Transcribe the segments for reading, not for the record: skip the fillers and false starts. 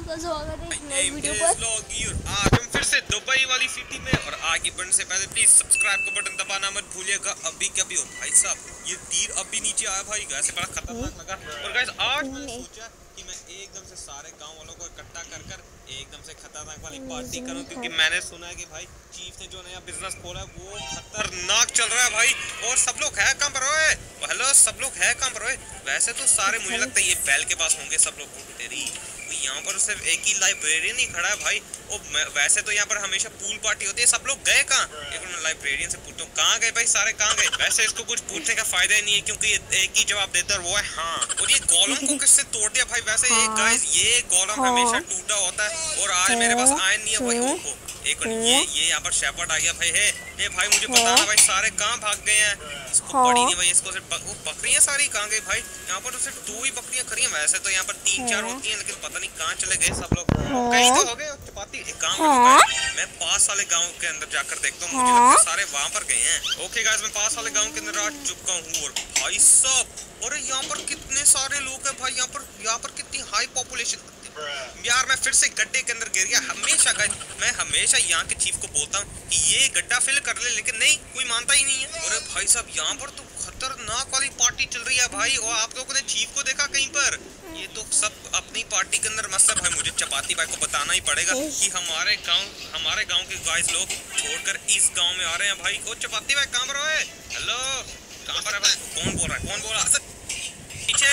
आपका स्वागत है एक नई वीडियो पर। आज हम फिर से दुबई वाली सिटी में, और आगे बढ़ने से पहले प्लीज सब्सक्राइब का बटन दबाना मत भूलिएगा। अभी क्या भी हो भाई साहब, ये तीर अभी नीचे आया भाई, वैसे बड़ा खतरनाक लगा। और गाइस आज मैंने सोचा कि मैं एकदम से सारे गांव वालों को इकट्ठा कर कर एकदम से खतरनाक वाली पार्टी करूं, क्योंकि मैंने सुना है कि भाई चीफ ने जो नया बिजनेस खोला है वो खतरनाक चल रहा है भाई। और सब लोग है कहाँ पर ओए? हेलो, सब लोग है कहाँ पर ओए? वैसे तो सारे मुझे लगता है ये बैल के पास होंगे सब लोग। तेरी यहाँ पर सिर्फ एक ही लाइब्रेरियन ही खड़ा है भाई। वैसे तो यहाँ पर हमेशा पूल पार्टी होती है। सब लोग गए कहाँ? एक मैं लाइब्रेरियन से पूछता हूँ कहाँ गए भाई, सारे कहाँ गए? वैसे इसको कुछ पूछने का फायदा ही नहीं है, क्योंकि एक ही जवाब देता है, वो है हाँ। और ये गोलम को किससे तोड़ दिया भाई? वैसे ये गाइस, ये गोलम हमेशा टूटा होता है, और आज मेरे पास आयरन नहीं है भाई। ओहो एक मिनट, ये यहाँ पर शेपर्ड आ गया भाई। है ये भाई मुझे बताना भाई, सारे कहाँ भाग गए हैं? इसको पड़ी नहीं भाई, इसको सिर्फ बकरियां सारी कहाँ गई भाई? यहाँ पर तो सिर्फ 2 ही बकरियां खड़ी हैं। वैसे तो यहाँ पर 3-4 होती हैं, लेकिन पता नहीं कहाँ चले गए सब लोग। कहीं तो हो गए चपाती। एक काम करता मैं पास वाले गांव के अंदर जाकर देखता हूँ, मुझे लगता है सारे वहाँ पर गए हैं। ओके गाइस, मैं पास वाले गांव के अंदर आ चुका हूँ। और भाई साहब, अरे यहाँ पर कितने सारे लोग हैं भाई। यहाँ पर कितनी हाई पॉपुलेशन। यार मैं फिर से गड्ढे के अंदर गिर गया। हमेशा गाइस, मैं हमेशा यहाँ के चीफ को बोलता हूँ कि ये गड्ढा फिल कर ले, लेकिन नहीं, कोई मानता ही नहीं है। अरे भाई साहब, यहाँ पर तो खतरनाक वाली पार्टी चल रही है भाई। और आप लोगों ने चीफ को देखा कहीं पर? ये तो सब अपनी पार्टी के अंदर मस्त है भाई। मुझे चपाती भाई को बताना ही पड़ेगा कि हमारे गाँव के गाइस लोग छोड़कर इस गाँव में आ रहे हैं भाई। ओ चपाती भाई कहाँ पर है? हेलो, कहाँ पर है भाई? कौन बोल रहा है? कौन बोल रहा है? पीछे।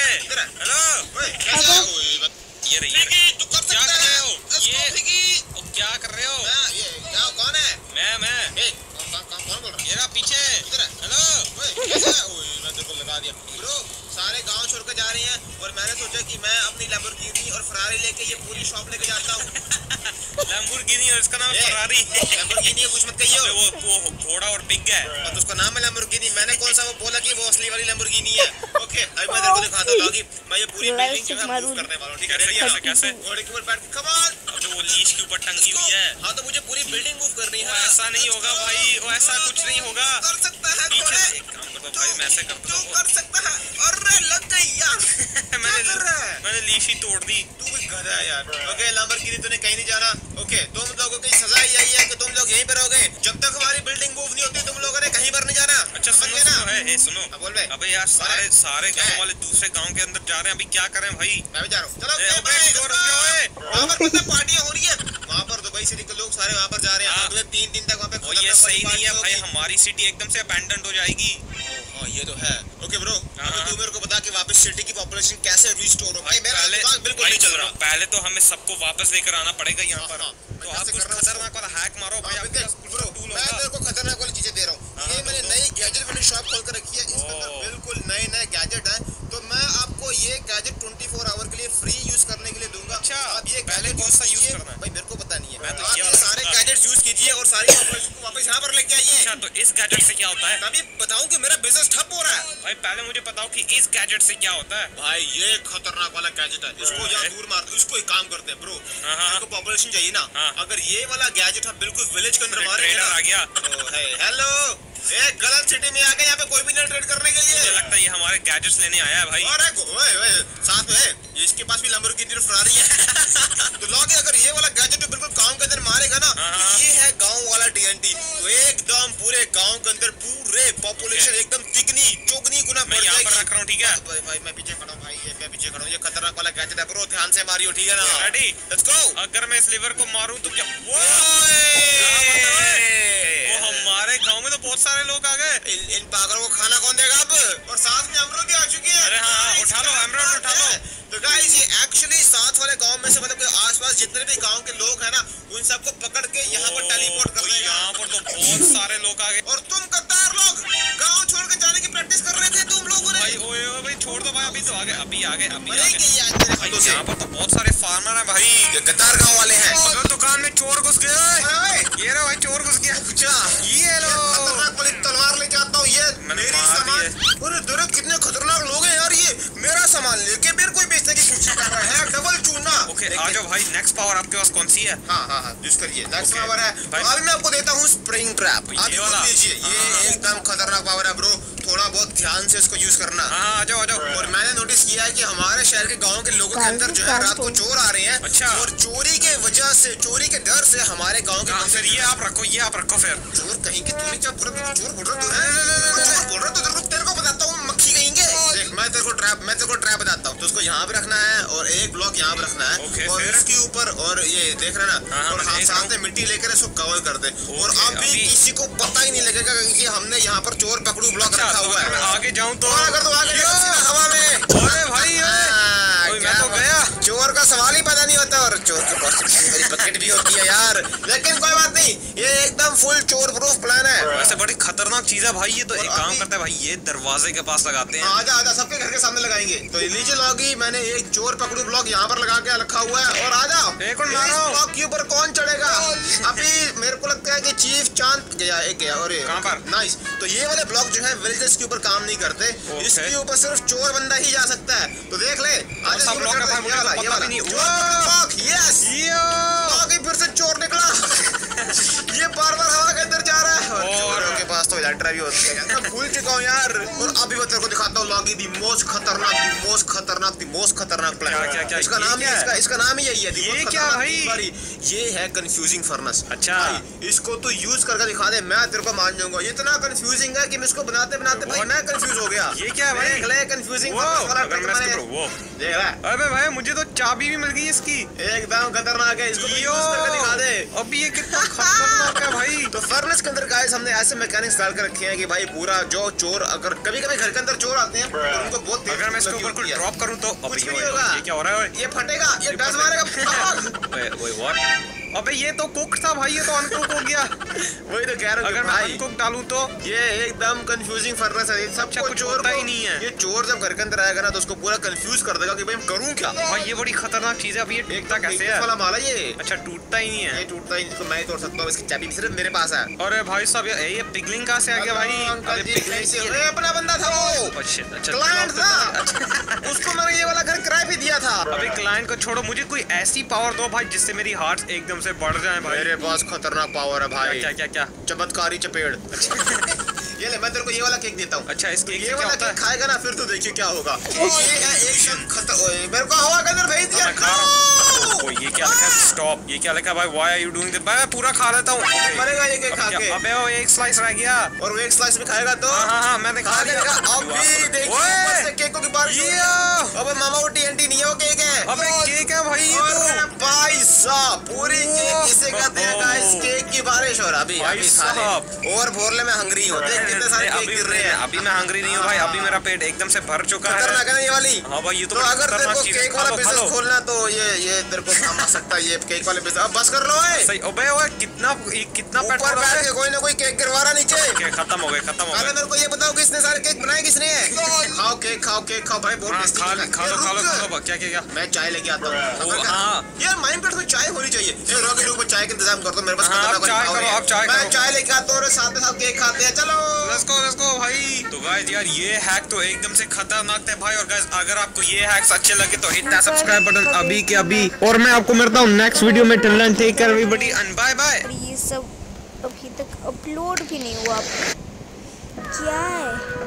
हेलो, ये रही तू कर क्या कर रहे हो? ये क्या कर रहे हो? क्या कौन है? मैं कौन बोल रहा है? ये रहा पीछे। हेलो, मैं तेरे को लगा दिया ब्रो। सारे गांव छोड़कर जा रहे हैं, और मैंने सोचा कि मैं अपनी लैम्बोर्गिनी और फरारी लेके ये पूरी शॉप लेके जाता हूँ। लैम्बोर्गिनी, और इसका नाम है फरारी। लैम्बोर्गिनी है, कुछ मत कहिए। वो घोड़ा और पिग है, और उसका नाम है लैम्बोर्गिनी। मैंने कौन सा वो बोला कि वो असली वाली लैम्बोर्गिनी है? ओके, अब मैं तेरे को दिखाता हूँ कि मैं ये पूरी बिल्डिंग जो है मूव करने वाला हूँ। ठीक है, कैसे? घोड़े के ऊपर बैठ के कम ऑन। अब जो वो लीश के ऊपर टंगी हुई है। हाँ, तो मुझे पूरी बिल्डिंग मूव करनी है। ऐसा नहीं होगा भाई, वो ऐसा कुछ नहीं होगा। कर सकता है पीछे से एक काम करता भाई, मैं ऐसे करता हूँ। कर सकता है। अरे लग गई यार। मैंने लीश ही तोड़ दी। तू भी गधा है यार। ओके लैम्बोर्गिनी, तूने कहीं नहीं जाना। ओके, तुम लोगों की सजा यही है कि तुम लोग यहीं पर रहोगे जब तक हमारी बिल्डिंग मूव नहीं होती। तुम लोगों ने कहीं पर नहीं जाना। अच्छा सुनो है, सुनो। बोल बे। अबे यार, सारे गांव वाले दूसरे गांव के अंदर जा रहे हैं। अभी क्या करें भाई? मैं भी जा रहा हूँ। चलो वहाँ पर मतलब पार्टियां हो रही है वहाँ पर। दुबई सिटी के लोग सारे वहाँ पर जा रहे हैं। अगले 3 दिन तक वहाँ पे। ये सही नहीं है भाई, हमारी सिटी एकदम से अबैंडन हो जाएगी। हाँ ये तो है। ओके ब्रो, तू मेरे को बता कि वापस सिटी की पॉपुलेशन कैसे रिस्टोर हो? भाई मेरा दिमाग बिल्कुल नहीं चल रहा। पहले तो हमें सबको वापस लेकर आना पड़ेगा यहाँ पर। तो आप कुछ खतरनाक वाला हैक मारो भाई। मैं तेरे को खतरनाक वाली चीजें दे रहा हूँ। ये मैंने नई गैजेट वाली शॉप खोल कर रखी है। इसके अंदर बिल्कुल नए गैजेट है। तो मैं आपको ये गैजेट 24 आवर के लिए फ्री यूज करने के लिए दूंगा। अच्छा, आप ये पहले कौन सा यूज करना है? भाई मेरे को पता नहीं है। मैं तो ये सारे गैजेट्स यूज कीजिए और सारी पॉपुलेशन को वापस यहाँ पर लेके आइए। अच्छा, तो इस गैजेट से क्या होता है? तभी बताऊं कि मेरा बिजनेस ठप हो रहा है। भाई पहले मुझे बताओ कि इस गैजेट से क्या होता है? भाई ये खतरनाक वाला गैजेट है। इसको जहाँ दूर मार दो। इसको एक काम करते हैं ब्रो, आपको पॉपुलेशन चाहिए ना? अगर ये वाला गैजेट हम बिल्कुल विलेज के अंदर मारेंगे ना। आ गया। हेलो, एक गलत सिटी में आ गए। यहाँ पे कोई भी नहीं ट्रेड करने के लिए। मुझे लगता है ये हमारे गैजेट्स लेने आया है भाई। अरे साथ में है ये, इसके पास भी लैम्बोर्गिनी और फरारी है। तो लोग अगर ये वाला गैजेट बिल्कुल गांव के अंदर मारेगा ना, ये है गांव वाला TNT। तो एकदम पूरे गांव के अंदर पूरे पॉपुलेशन एकदम तिगनी चौगनी गुना बढ़ जाएगी। मैं यहाँ पर रख रहा हूँ, ठीक है भाई मैं पीछे खड़ा हूँ भाई। मैं पीछे खड़ा हूँ। ये खतरनाक वाला गैजेट है ब्रो, ध्यान से मारियो, ठीक है ना? Ready, let's go. अगर मैं इस लीवर को मारूं तो क्या? हमारे गांव में तो बहुत सारे लोग आ गए। इन पागलों को खाना कौन देगा अब? और साथ में अमरूद भी आ चुकी है। अरे हाँ, उठा लो अमरूद, उठा लो। तो गाइस, ये एक्चुअली साथ वाले गांव में से मतलब कि आसपास जितने भी गांव के लोग हैं ना, उन सबको पकड़ के यहाँ पर टेलीपोर्ट कर देगा। यहाँ पर तो बहुत सारे लोग आ गए। और तुम गद्दार लोग गांव छोड़ के जाने की प्रैक्टिस कर रहे थे तुम लोगों ने। भाई ओए भाई छोड़ दो भाई, अभी तो आ गए। भाई यहाँ पर तो बहुत सारे फार्मर हैं भाई। गद्दार गाँव वाले हैं। अगर दुकान में चोर घुस गए। ये रहा भाई, चोर घुस गया। ये लो, खतरनाक वाली तलवार लेके आता हूँ। ये मेरी सामान। अरे कितने खतरनाक लोग हैं यार। ये मेरा सामान लेके मेरे को बेचने की है डबल चूना। ओके आ जाओ भाई, नेक्स्ट पावर आपके पास कौन सी है? हाँ यूज करिए, नेक्स्ट पावर है। तो अभी मैं आपको देता हूँ स्प्रिंग ट्रैप। ये वाला ये एकदम खतरनाक पावर है ब्रो, थोड़ा बहुत ध्यान से इसको यूज करना। हाँ आ जाओ। और मैंने नोटिस किया है कि हमारे शहर के गांव के लोगों के अंदर जो है रात को चोर आ रहे हैं। अच्छा। और चोरी के वजह से, चोरी के डर से हमारे गांव के फिर ये आप रखो फिर। चोर कहीं के तूने क्या चोर बोल रहा तो तेरे को बताता हूँ मक्खी कहेंगे। देख मैं तेरे को ट्रैप बताता हूँ। तो उसको यहाँ पे रखना है और एक ब्लॉक यहाँ पे रखना है और इसके ऊपर, और ये देख रहे ना, और हम साथ में मिट्टी लेकर इसको कवर कर दे। और अभी किसी को पता ही नहीं लगेगा कि हमने यहाँ पर चोर पकड़ू ब्लॉक रखा हुआ है। आगे जाऊँ तो अगर तो आगे हवा में, अरे भाई मैं तो गया। चोर का सवाल ही पता नहीं होता, और चोर के पास मेरी बकेट भी होती है यार। लेकिन कोई बात नहीं, ये एकदम फुल चोर प्रूफ प्लान है। वैसे बड़ी खतरनाक चीज है भाई ये। तो एक काम करते हैं भाई, ये दरवाजे के पास लगाते हैं। आजा सबके घर के सामने लगाएंगे। तो लीजिए लॉगी, मैंने एक चोर पकड़ू ब्लॉक यहाँ पर लगा के रखा हुआ है। और आजा एक और मारो। ब्लॉक के ऊपर कौन चढ़ेगा? अभी मेरे को लगता है कि चीफ चांद गया और कहाँ पर? नाइस। तो ये वाले ब्लॉक जो है विलेजेस के ऊपर काम नहीं करते, इसके ऊपर सिर्फ चोर बंदा ही जा सकता है। तो देख ले आजा फिर से चोर निकला। ये बार-बार हवा के अंदर जा रहा है और चोरों के पास तो इलेक्ट्रा भी होती है। मैं भूल चुका हूँ यार। और अभी मैं तेरे को दिखाता हूँ लॉगी, दी मोस्ट खतरनाक प्लान। क्या इसका नाम ही यही है। ये क्या भाई? ये है कंफ्यूजिंग फर्नेस। अच्छा इसको तो यूज करके दिखा दे, मैं तेरे को मान जाऊंगा। इतना कंफ्यूजिंग है कि मैं इसको बनाते भाई मैं कंफ्यूज हो गया। ये क्या भाई? देख ले कंफ्यूजिंग देख रहा है। अबे भाई मुझे तो चाबी भी मिल गई इसकी, एकदम खतरनाक है। इसको यूज करके दिखा दे। अभी ये कितना खतरनाक है भाई। तो फर्नेस के अंदर गाइस हमने ऐसे मैकेनिक्स डाल कर रखे हैं कि भाई पूरा जो चोर, अगर कभी घर के अंदर चोर आते हैं तो उनको बहुत, अगर मैं इसके ऊपर कोई ड्रॉप करूं तो कुछ भी नहीं होगा। ये क्या हो रहा है? ये फटेगा, ये डस मारेगा। अबे ये तो कुक था भाई, ये तो अनकुक हो गया। वही तो कह रहा हूँ। अगर मैं अनकुक डालूं तो ये एकदम कंफ्यूजिंग फर्नेस है। सबको चोर होता ही नहीं है। ये चोर जब घर के अंदर आएगा ना तो उसको पूरा कंफ्यूज कर देगा कि भाई मैं करूँ क्या। भाई ये बड़ी खतरनाक चीज है। अब ये टूटता कैसे है? वाला माला ये। अच्छा टूटता ही नहीं है। ये टूटता ही, इसको मैं ही तोड़ सकता हूँ। इसकी चाबी सिर्फ मेरे पास है। अरे भाई साहब ये पिगलिंग कहाँ से आ गया भाई? अपना बंदा था वो, क्लाइंट था। उसको मैंने ये वाला घर किराए पे दिया था। अभी क्लाइंट को छोड़ो, मुझे कोई ऐसी पावर दो भाई जिससे मेरी हार्ट एकदम से बढ़ जाए भाई। मेरे पास खतरनाक पावर है भाई। क्या? चमत्कारी चपेड़। ये ले मैं तेरे को ये वाला केक देता हूँ। अच्छा इस केक ये वाला केक खाएगा ना फिर तो देखिए क्या होगा। ये है एकदम खतरनाक। मेरे को हवा के अंदर भेज दिया। ये क्या लिखा है? स्टॉप। ये क्या लिखा है भाई? Why are you doing this? मैं पूरा खा लेता हूँ। मरेगा ये केक खा के। अबे वो एक स्लाइस रह गया। और वो एक स्लाइस में खाएगा तो? हाँ मैंने खा लिया। अभी देखिए ऊपर से केकों की बारिश। अबे मामा वो TNT नहीं है, वो केक है। अबे केक है भाई ये तो। भाई साहब पूरी केक इसे कहते हैं गाइस, केक की बारिश। और अभी साहब और भोरले में हंगरी हो। देख कितने सारे केक गिर रहे हैं। अभी मैं हंगरी नहीं हूँ भाई, अभी मेरा पेट एकदम से भर चुका है। खतरनाक है ये वाली। हाँ भाई ये तो अगर तेरे को केक वाला बिजनेस खोलना तो ये तेरे को काम आ सकता है। ये केक वाले बिजनेस। अब बस कर लो। सही। अबे वो कितना ऊपर बैठ के कोई ना कोई केक गिरवा रहा नीचे। खत्म हो गए। मेरे को ये बताओ किसने सारे केक बनाए, किसने है? खाओ केक खाओ भाई, बहुत टेस्टी है। खा लो। क्या? मैं चाय लेके आता हूँ। यार माइनक्राफ्ट में चाय होनी चाहिए। रुको चाय का इंतजाम कर दो मेरे पास। मैं चाय लेके आता हूँ और साथ केक खाते हैं। चलो लेट्स गो भाई। तो गाइस यार ये हैक तो एकदम से खतरनाक था भाई। और गाइस अगर आपको ये हैक्स अच्छे लगे तो हिट दैट सब्सक्राइब बटन अभी के अभी। और मैं आपको मिलता हूँ नेक्स्ट वीडियो में। Till then take care everybody and bye bye. ये सब अभी तक अपलोड भी नहीं हुआ। क्या है?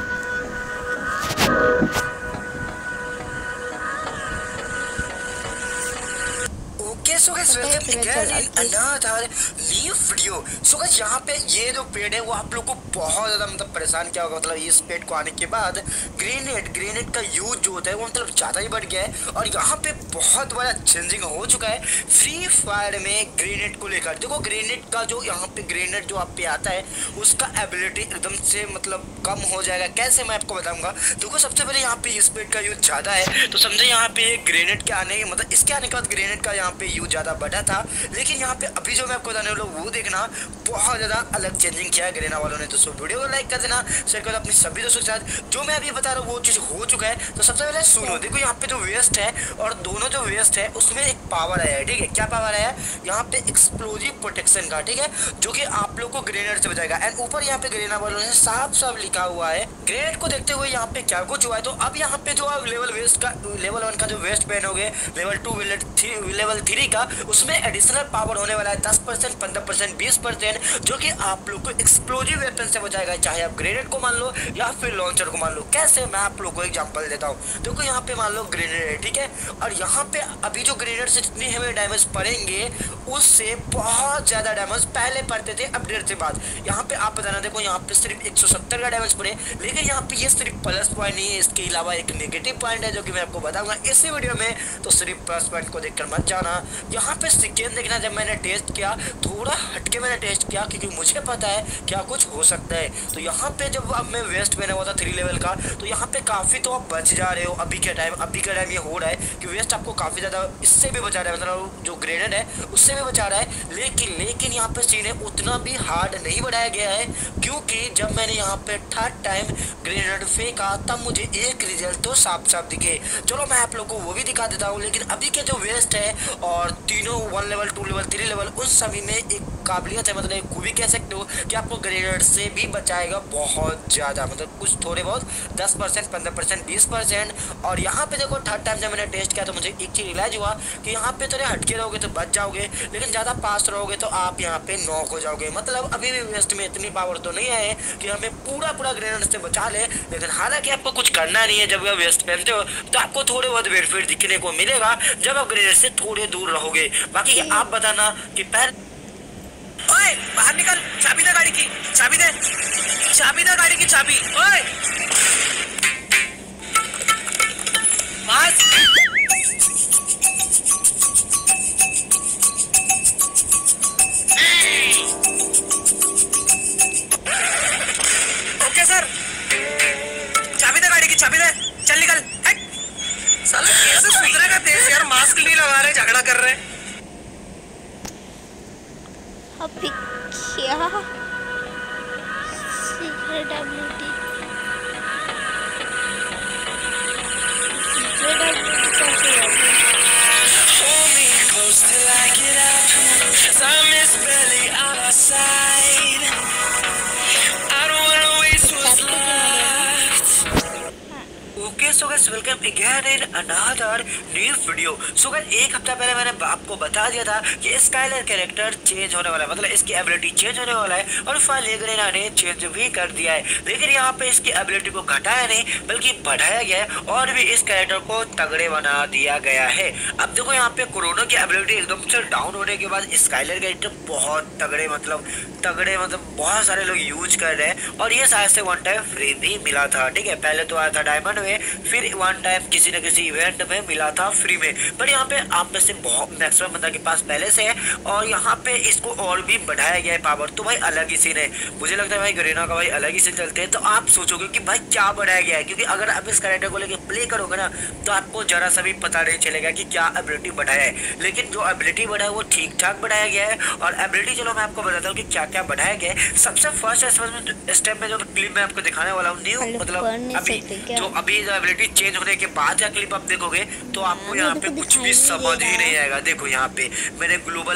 So guys welcome again in another new video. So guys यहाँ पे ये जो पेड़ है वो आप लोग को बहुत ज़्यादा मतलब परेशान किया होगा। मतलब इस पेड़ को आने के बाद ग्रेनेड का यूज जो होता है वो मतलब ज़्यादा ही बढ़ गया है। और यहाँ पे बहुत बड़ा चेंजिंग हो चुका है फ्री फायर में ग्रेनेड को लेकर। देखो ग्रेनेड का जो यहाँ पे ग्रेनेड जो आप पे आता है उसका एबिलिटी एकदम से मतलब कम हो जाएगा। कैसे मैं आपको बताऊँगा। देखो सबसे पहले यहाँ पे इस पेड़ का यूज ज़्यादा है तो समझे यहाँ पे ग्रेनेड के आने मतलब इसके आने के बाद ग्रेनेड का यहाँ पे यूज ज़्यादा बढ़ा था। लेकिन यहाँ पे अभी जो मैं आपको बताने वाला हूँ वो देखना, बहुत ज़्यादा अलग चेंजिंग किया है गरीना वालों ने। तो वीडियो को लाइक कर देना, शेयर कर अपनी सभी दोस्तों के साथ। जो मैं अभी बता रहा हूँ वो चीज़ हो चुका है। तो सबसे पहले सुनो, देखो यहाँ पे जो वेस्ट है और दोनों जो वेस्ट है उसमें एक पावर आया है, ठीक है। क्या पावर आया है यहाँ पे? एक्सप्लोजिव प्रोटेक्शन का, ठीक है, जो कि आप लोग को ग्रेनेड से बचाएगा। एंड ऊपर यहाँ पे ग्रेना वालों ने साफ साफ लिखा हुआ है। ग्रेनेड को देखते हुए यहाँ पे क्या कुछ हुआ है। तो अब यहाँ पे जो आप लेवल 1 का जो वेस्ट पहनोगे, लेवल 2 लेवल 3 का, उसमें एडिशनल पावर होने वाला है 10%, 15%, 20%, जो कि आप लोग को एक्सप्लोजिव वेपन से बचाएगा। चाहे आप ग्रेनेड को मान लो या फिर लॉन्चर को मान लो। कैसे, मैं आप लोग को एग्जांपल देता हूँ। देखो यहाँ पे मान लो ग्रेनेड है, ठीक है, और यहाँ पे अभी जो ग्रेनेड से जितनी हमें डैमेज पड़ेंगे उससे बहुत ज्यादा डैमेज पहले पड़ते थे अपडेट से बाद। यहाँ पे आप बताना, देखो यहाँ पे सिर्फ 170 का डैमेज पड़े, लेकिन यहाँ पे ये सिर्फ प्लस पॉइंट नहीं है, इसके अलावा एक नेगेटिव पॉइंट है जो कि मैं आपको बताऊंगा इसी वीडियो में। तो सिर्फ प्लस पॉइंट को देखकर मत जाना। यहाँ पे सेकेंड देखना, जब मैंने टेस्ट किया थोड़ा हटके मैंने टेस्ट किया, क्योंकि मुझे पता है क्या कुछ हो सकता है। तो यहाँ पे जब अब मैं वेस्ट पहना हुआ था 3 लेवल का, तो यहाँ पे काफी तो आप बच जा रहे हो। अभी के टाइम ये हो रहा है कि वेस्ट आपको काफी ज्यादा इससे भी बचा रहा है, मतलब जो ग्रेनेड है उससे भी बचा रहा है। लेकिन यहाँ पे सीन है उतना भी हार्ड नहीं बढ़ाया गया है, क्योंकि जब मैंने यहाँ पे 3rd टाइम ग्रेनेड फेंका तब मुझे एक रिजल्ट तो साफ साफ दिखे। चलो मैं आप लोग को वो भी दिखा देता हूँ। लेकिन अभी के जो वेस्ट है और तीनों 1 लेवल 2 लेवल 3 लेवल, उन सभी में एक काबिलियत है, मतलब एक खूबी कह सकते हो कि आपको ग्रेनेड से भी बचाएगा बहुत ज़्यादा, मतलब कुछ थोड़े बहुत 10%, 15%, 20%। और यहाँ पे देखो 3rd टाइम जब मैंने टेस्ट किया तो मुझे एक चीज़ रियलाइज हुआ कि यहाँ पे थोड़े हटके रहोगे तो बच जाओगे, लेकिन ज़्यादा पास रहोगे तो आप यहाँ पे नॉक हो जाओगे। मतलब अभी भी वेस्ट में इतनी पावर तो नहीं है कि हमें पूरा ग्रेनेड से बचा ले, लेकिन हालांकि आपको कुछ करना नहीं है। जब आप वेस्ट पहनते हो तो आपको थोड़े बहुत बेनिफिट दिखने को मिलेगा जब आप ग्रेनेड से थोड़े दूर रहोगे। बाकी आप बताना कि ओए बाहर निकल, चाबी दे गाड़ी की, चाबी दे गाड़ी की चाबी। ओए ओके सर, चाबी दे गाड़ी की, चाबी दे, चल निकल। साला कैसे सुधरेगा देश यार, मास्क नहीं लगा रहे, झगड़ा कर रहे। अभी क्या सीक्रेट एबिलिटी कैसे होगी? So guys welcome again in another new video. So guys एक हफ्ता पहले मैंने आपको बता दिया था कि स्काइलर कैरेक्टर चेंज होने वाला है, मतलब इसकी एबिलिटी चेंज होने वाला है, और फाइनली ग्रेना ने चेंज भी कर दिया है। लेकिन यहाँ पे इसकी एबिलिटी को घटाया नहीं बल्कि बढ़ाया गया है, और भी इस कैरेक्टर को तगड़े बना दिया गया है। अब देखो यहाँ पे कोरोना की एबिलिटी एकदम से डाउन होने के बाद स्काइलर कैरेक्टर बहुत तगड़े मतलब बहुत सारे लोग यूज कर रहे हैं, और ये शायद से 1 टाइम फ्री भी मिला था, ठीक है। पहले तो आया था डायमंड में, फिर 1 टाइम किसी न किसी इवेंट में मिला था फ्री में, पर यहाँ पे आप में से बहुत मैक्सिमम बंदा के पास पहले से है, और यहाँ पे इसको और भी बढ़ाया गया है पावर। तो भाई अलग ही सीन है, मुझे लगता है भाई गरीना का भाई अलग ही सीन चलते हैं। तो आप सोचोगे कि भाई क्या बढ़ाया गया है, क्योंकि अगर आप इस कैरेक्टर को लेकर प्ले करोगे ना तो आपको जरा सा भी पता नहीं चलेगा कि क्या एबिलिटी बढ़ाया है। लेकिन जो एबिलिटी बढ़ाया है वो ठीक ठाक बढ़ाया गया है। और एबिलिटी चलो मैं आपको बताता हूँ कि क्या क्या बढ़ाया गया है। सबसे फर्स्ट स्टेप में जो क्लिप मैं आपको दिखाने वाला हूँ न्यू, मतलब अभी जो एबिलिटी चेंज होने के बाद का क्लिप आप देखोगे तो आपको यहाँ पे कुछ भी समझ ही नहीं आएगा। देखो यहाँ पे मैंने ग्लोबल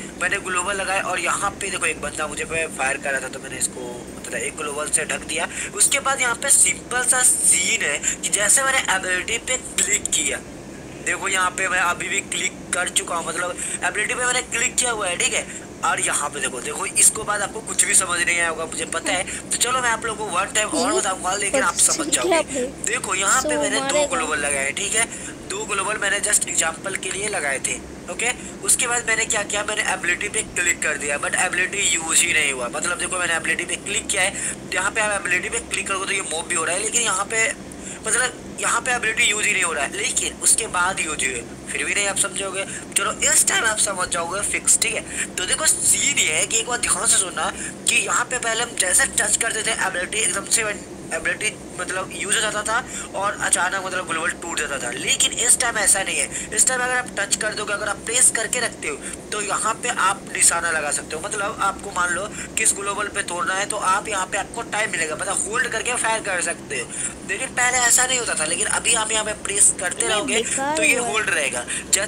लगाए और यहाँ पे देखो एक बंदा मुझे पे फायर कर रहा था, तो मैंने इसको मतलब एक ग्लोबल से ढक दिया। उसके बाद यहाँ पे सिंपल सा सीन है कि जैसे मैंने एबिलिटी पे क्लिक किया, देखो यहाँ पे मैं अभी भी क्लिक कर चुका हूँ, मतलब एबिलिटी पे मैंने क्लिक किया हुआ है, ठीक है। और यहाँ पे देखो इसको बाद आपको कुछ भी समझ नहीं आया होगा, मुझे पता है। तो चलो मैं आप लोगों को 1 टाइम और बताऊंगा, लेकिन आप समझ जाओगे। देखो यहाँ पे मैंने 2 ग्लोबल लगाए, ठीक है। 2 ग्लोबल मैंने जस्ट एग्जांपल के लिए लगाए थे, ओके। उसके बाद मैंने क्या किया, मैंने एबिलिटी पे क्लिक कर दिया, बट एबिलिटी यूज ही नहीं हुआ। मतलब देखो मैंने एबिलिटी पे क्लिक किया है, यहाँ पे आप एबिलिटी पे क्लिक करोगे तो ये मूव भी हो रहा है, लेकिन यहाँ पे मतलब यहाँ पे एबिलिटी यूज ही नहीं हो रहा है। लेकिन उसके बाद यूज हुए फिर भी नहीं आप समझोगे। चलो इस टाइम आप समझ जाओगे फिक्स, ठीक है। तो देखो सीन ये है कि एक बार ध्यान से सुनना कि यहाँ पे पहले हम जैसे टच करते थे एबिलिटी एकदम से एबिलिटी मतलब यूज हो जाता था और अचानक मतलब ग्लोबल टूट जाता था। लेकिन इस टाइम ऐसा नहीं है। इस टाइम अगर आप टच कर दोगे, अगर आप प्रेस करके रखते हो तो यहाँ पे आप निशाना लगा सकते हो। मतलब आपको मान लो किस ग्लोबल पे तोड़ना है तो आप यहाँ पे आपको टाइम मिलेगा, मतलब होल्ड करके फायर कर सकते हो। लेकिन पहले ऐसा नहीं होता था, लेकिन अभी आप यहाँ पे प्रेस करते रहोगे तो ये होल्ड रहेगा।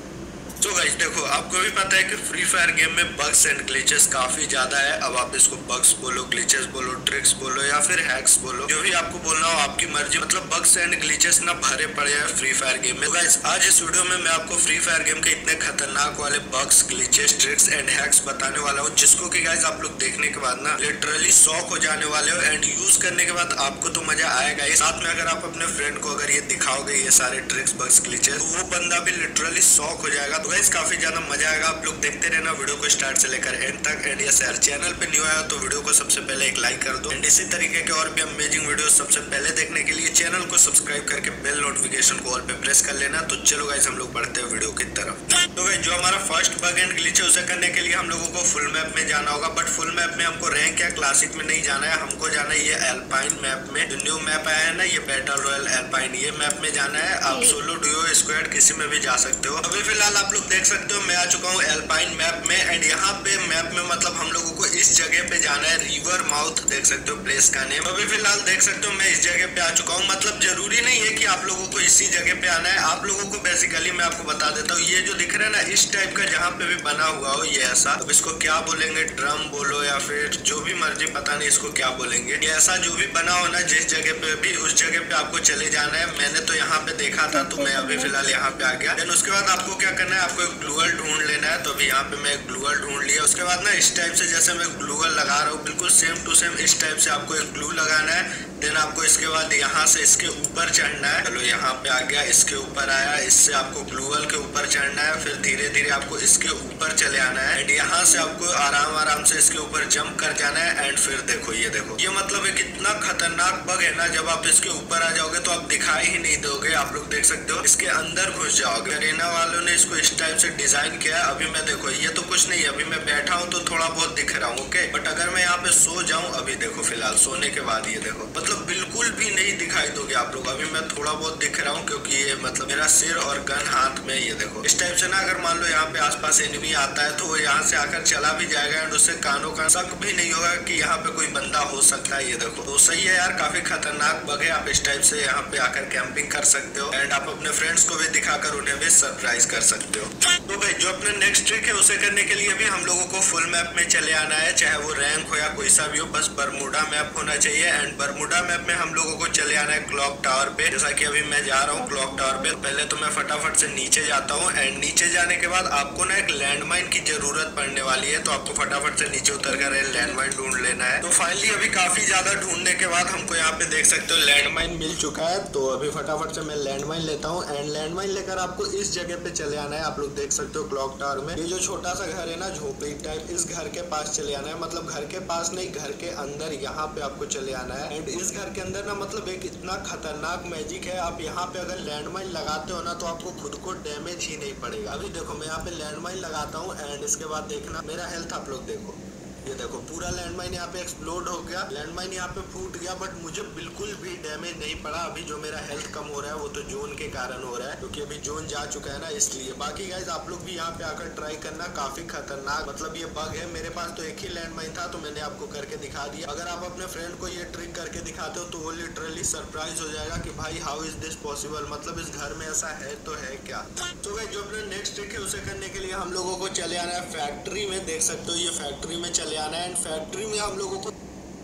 तो गाइस देखो, आपको भी पता है कि फ्री फायर गेम में बग्स एंड ग्लिचेस काफी ज्यादा है। अब आप इसको बग्स बोलो, ग्लिचेस बोलो, ट्रिक्स बोलो या फिर हैक्स बोलो, जो भी आपको बोलना हो आपकी मर्जी। मतलब बग्स एंड ग्लिचेस ना भरे पड़े हैं फ्री फायर गेम में। तो गाइस आज इस वीडियो में मैं आपको फ्री फायर गेम के इतने खतरनाक वाले bugs, glitches, tricks and hacks बताने वाला हूँ, जिसको कि गाइस आप लोग देखने के बाद ना लिटरली शॉक हो जाने वाले हो। एंड यूज करने के बाद आपको तो मजा आएगा ही, साथ में अगर आप अपने फ्रेंड को अगर ये दिखाओगे ये सारे ट्रिक्स, बग्स, ग्लिचेस, तो वो बंदा भी लिटरली शॉक हो जाएगा। गाइस काफी ज्यादा मजा आएगा। आप लोग देखते रहना वीडियो को स्टार्ट से लेकर एंड तक। एंड यस यार, चैनल पे न्यू आया तो वीडियो को सबसे पहले एक लाइक कर दो। एंड इसी तरीके के और भी अमेजिंग वीडियो सबसे पहले देखने के लिए चैनल को सब्सक्राइब करके बेल नोटिफिकेशन को ऑल पे प्रेस कर लेना। तो चलो गाइस हम लोग बढ़ते हैं वीडियो की तरफ। तो गाइस जो हमारा फर्स्ट बग एंड ग्लिच है उसे करने के लिए हम लोगों को फुल मैप में जाना होगा। बट फुल मैप में हमको रैंक या क्लासिक में नहीं जाना है, हमको जाना है ये एल्पाइन मैप में। जो न्यू मैप आया है ना, ये बैटल रॉयल एल्पाइन, ये मैप में जाना है। आप सोलो, डुओ, स्क्वाड किसी में भी जा सकते हो। अभी फिलहाल आप लोग देख सकते हो मैं आ चुका हूँ एल्पाइन मैप में। एंड यहाँ पे मैप में मतलब हम लोगों को इस जगह पे जाना है, रिवर माउथ, देख सकते हो प्लेस का नेम। अभी फिलहाल देख सकते हो मैं इस जगह पे आ चुका हूँ। मतलब जरूरी नहीं है कि आप लोगों को इसी जगह पे आना है। आप लोगों को बेसिकली मैं आपको बता देता हूँ, ये जो दिख रहा है ना इस टाइप का जहाँ पे भी बना हुआ हो ये ऐसा, अब इसको क्या बोलेंगे, ड्रम बोलो या फिर जो भी मर्जी, पता नहीं इसको क्या बोलेंगे। ये ऐसा जो भी बना हो ना जिस जगह पे भी, उस जगह पे आपको चले जाना है। मैंने तो यहाँ पे देखा था तो मैं अभी फिलहाल यहाँ पे आ गया। देन उसके बाद आपको क्या करना है, आपको एक ग्लूअल ढूंढ लेना है। तो अभी यहाँ पे मैं एक ग्लूअल ढूंढ लिया। उसके बाद ना इस टाइप से जैसे मैं ग्लूअल लगा रहा हूँ बिल्कुल सेम टू सेम इस टाइप से आपको एक ग्लू लगाना है। देन आपको इसके बाद यहाँ से इसके ऊपर चढ़ना है। चलो यहाँ पे आ गया, इसके ऊपर आया, इससे आपको ग्लूअल के ऊपर चढ़ना है। फिर धीरे धीरे आपको इसके ऊपर चले आना है। एंड यहाँ से आपको आराम आराम से इसके ऊपर जंप कर जाना है। एंड फिर देखो ये देखो, ये मतलब एक इतना खतरनाक बग है ना, जब आप इसके ऊपर आ जाओगे तो आप दिखाई ही नहीं दोगे। आप लोग देख सकते हो इसके अंदर घुस जाओगे। अरेना वालों ने इसको इस टाइप से डिजाइन किया। अभी मैं देखो ये तो कुछ नहीं है, अभी मैं बैठा हूँ तो थोड़ा बहुत दिख रहा हूँ, ओके। बट अगर मैं यहाँ पे सो जाऊँ, अभी देखो फिलहाल सोने के बाद ये देखो, मतलब बिल्कुल भी नहीं दिखाई दोगे आप लोग। अभी मैं थोड़ा बहुत दिख रहा हूँ क्योंकि ये मतलब मेरा सिर और गन हाथ में, ये देखो इस टाइप से ना। अगर मान लो यहाँ पे आसपास एनिमी आता है तो वो यहाँ से आकर चला भी जाएगा एंड उससे कानों का शक भी नहीं होगा कि यहाँ पे कोई बंदा हो सकता है। ये देखो तो सही है यार, काफी खतरनाक बग है। आप इस टाइप से यहाँ पे आकर कैंपिंग कर सकते हो एंड आप अपने फ्रेंड्स को भी दिखाकर उन्हें भी सरप्राइज कर सकते हो। तो भाई जो अपने नेक्स्ट ट्रिक है उसे करने के लिए भी हम लोगों को फुल मैप में चले आना है, चाहे वो रैंक हो या कोई सा भी हो, बस बरमूडा मैप होना चाहिए। एंड बरमूडा मैप में हम लोगों को चले आना है क्लॉक टावर पे। जैसा कि अभी मैं जा रहा हूँ क्लॉक टावर पे। पहले तो मैं फटाफट से नीचे जाता हूँ एंड नीचे जाने के बाद आपको ना एक लैंडमाइन की जरूरत पड़ने वाली है। तो आपको फटाफट से नीचे उतर कर लैंडमाइन ढूंढ लेना है। तो फाइनली अभी काफी ज्यादा ढूंढने के बाद हमको यहाँ पे देख सकते हो लैंडमाइन मिल चुका है। तो अभी फटाफट से मैं लैंडमाइन लेता हूँ एंड लैंडमाइन लेकर आपको इस जगह पे चले आना है। आप लोग देख सकते हो क्लॉक टावर में ये जो छोटा सा घर है ना, झोपड़ी टाइप, इस घर के पास चले आना है। मतलब घर के पास नहीं, घर के अंदर, यहाँ पे आपको चले आना है। एंड इस घर के अंदर ना मतलब एक इतना खतरनाक मैजिक है। आप यहाँ पे अगर लैंडमाइन लगाते हो ना तो आपको खुद को डैमेज ही नहीं पड़ेगा। अभी देखो मैं यहाँ पे लैंडमाइन लगाता हूँ एंड इसके बाद देखना मेरा हेल्थ आप लोग देखो, ये देखो पूरा लैंडमाइन यहाँ पे एक्सप्लोड हो गया, लैंडमाइन यहाँ पे फूट गया, बट मुझे बिल्कुल भी डैमेज नहीं पड़ा। अभी जो मेरा हेल्थ कम हो रहा है वो तो जोन के कारण हो रहा है, क्योंकि अभी जोन जा चुका है ना, इसलिए। बाकी गाइस आप लोग भी यहाँ पे आकर ट्राई करना, काफी खतरनाक मतलब ये बग है। मेरे पास तो एक ही लैंडमाइन था तो मैंने आपको करके दिखा दिया। अगर आप अपने फ्रेंड को ये ट्रिक करके दिखाते हो तो वो लिटरली सरप्राइज हो जाएगा कि भाई हाउ इज दिस पॉसिबल, मतलब इस घर में ऐसा है तो है क्या। तो गाइस जो अपने नेक्स्ट ट्रिक है उसे करने के लिए हम लोगों को चले आना है फैक्ट्री में। देख सकते हो ये फैक्ट्री में चले आना है एंड फैक्ट्री में हम लोगों को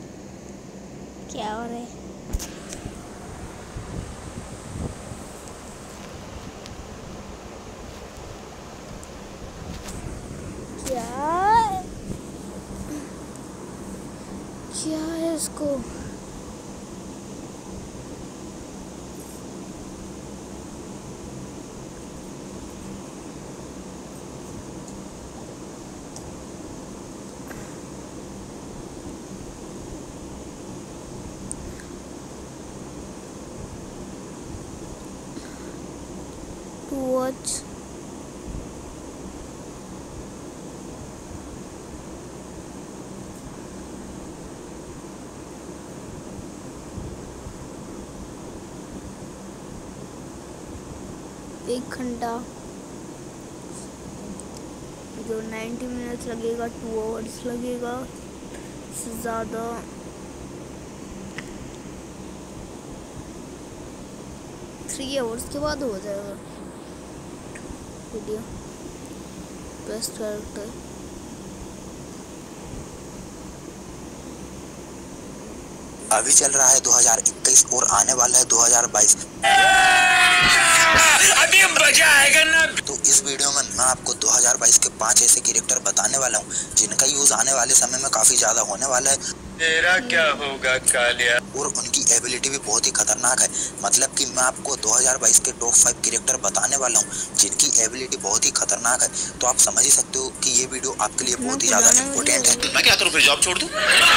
क्या हो रहा है? क्या है इसको? What? 1 घंटा, जो 90 मिनट्स लगेगा 2 आवर्स लगेगा से ज़्यादा। थ्री आवर्स के बाद हो जाएगा वीडियो। बेस्ट कैरेक्टर अभी चल रहा है 2021 और आने वाला है 2022। अभी मजा आएगा ना। तो इस वीडियो में मैं आपको 2022 के 5 ऐसे कैरेक्टर बताने वाला हूँ जिनका यूज आने वाले समय में काफी ज्यादा होने वाला है। तेरा क्या होगा कालिया। और उनकी एबिलिटी भी बहुत ही खतरनाक है। मतलब कि मैं आपको 2022 के टॉप 5 कैरेक्टर बताने वाला हूँ जिनकी एबिलिटी बहुत ही खतरनाक है। तो आप समझ ही सकते हो कि ये वीडियो आपके लिए बहुत ही ज्यादा इम्पोर्टेंट है। मैं क्या करूँ फिर, जॉब छोड़ दूँ?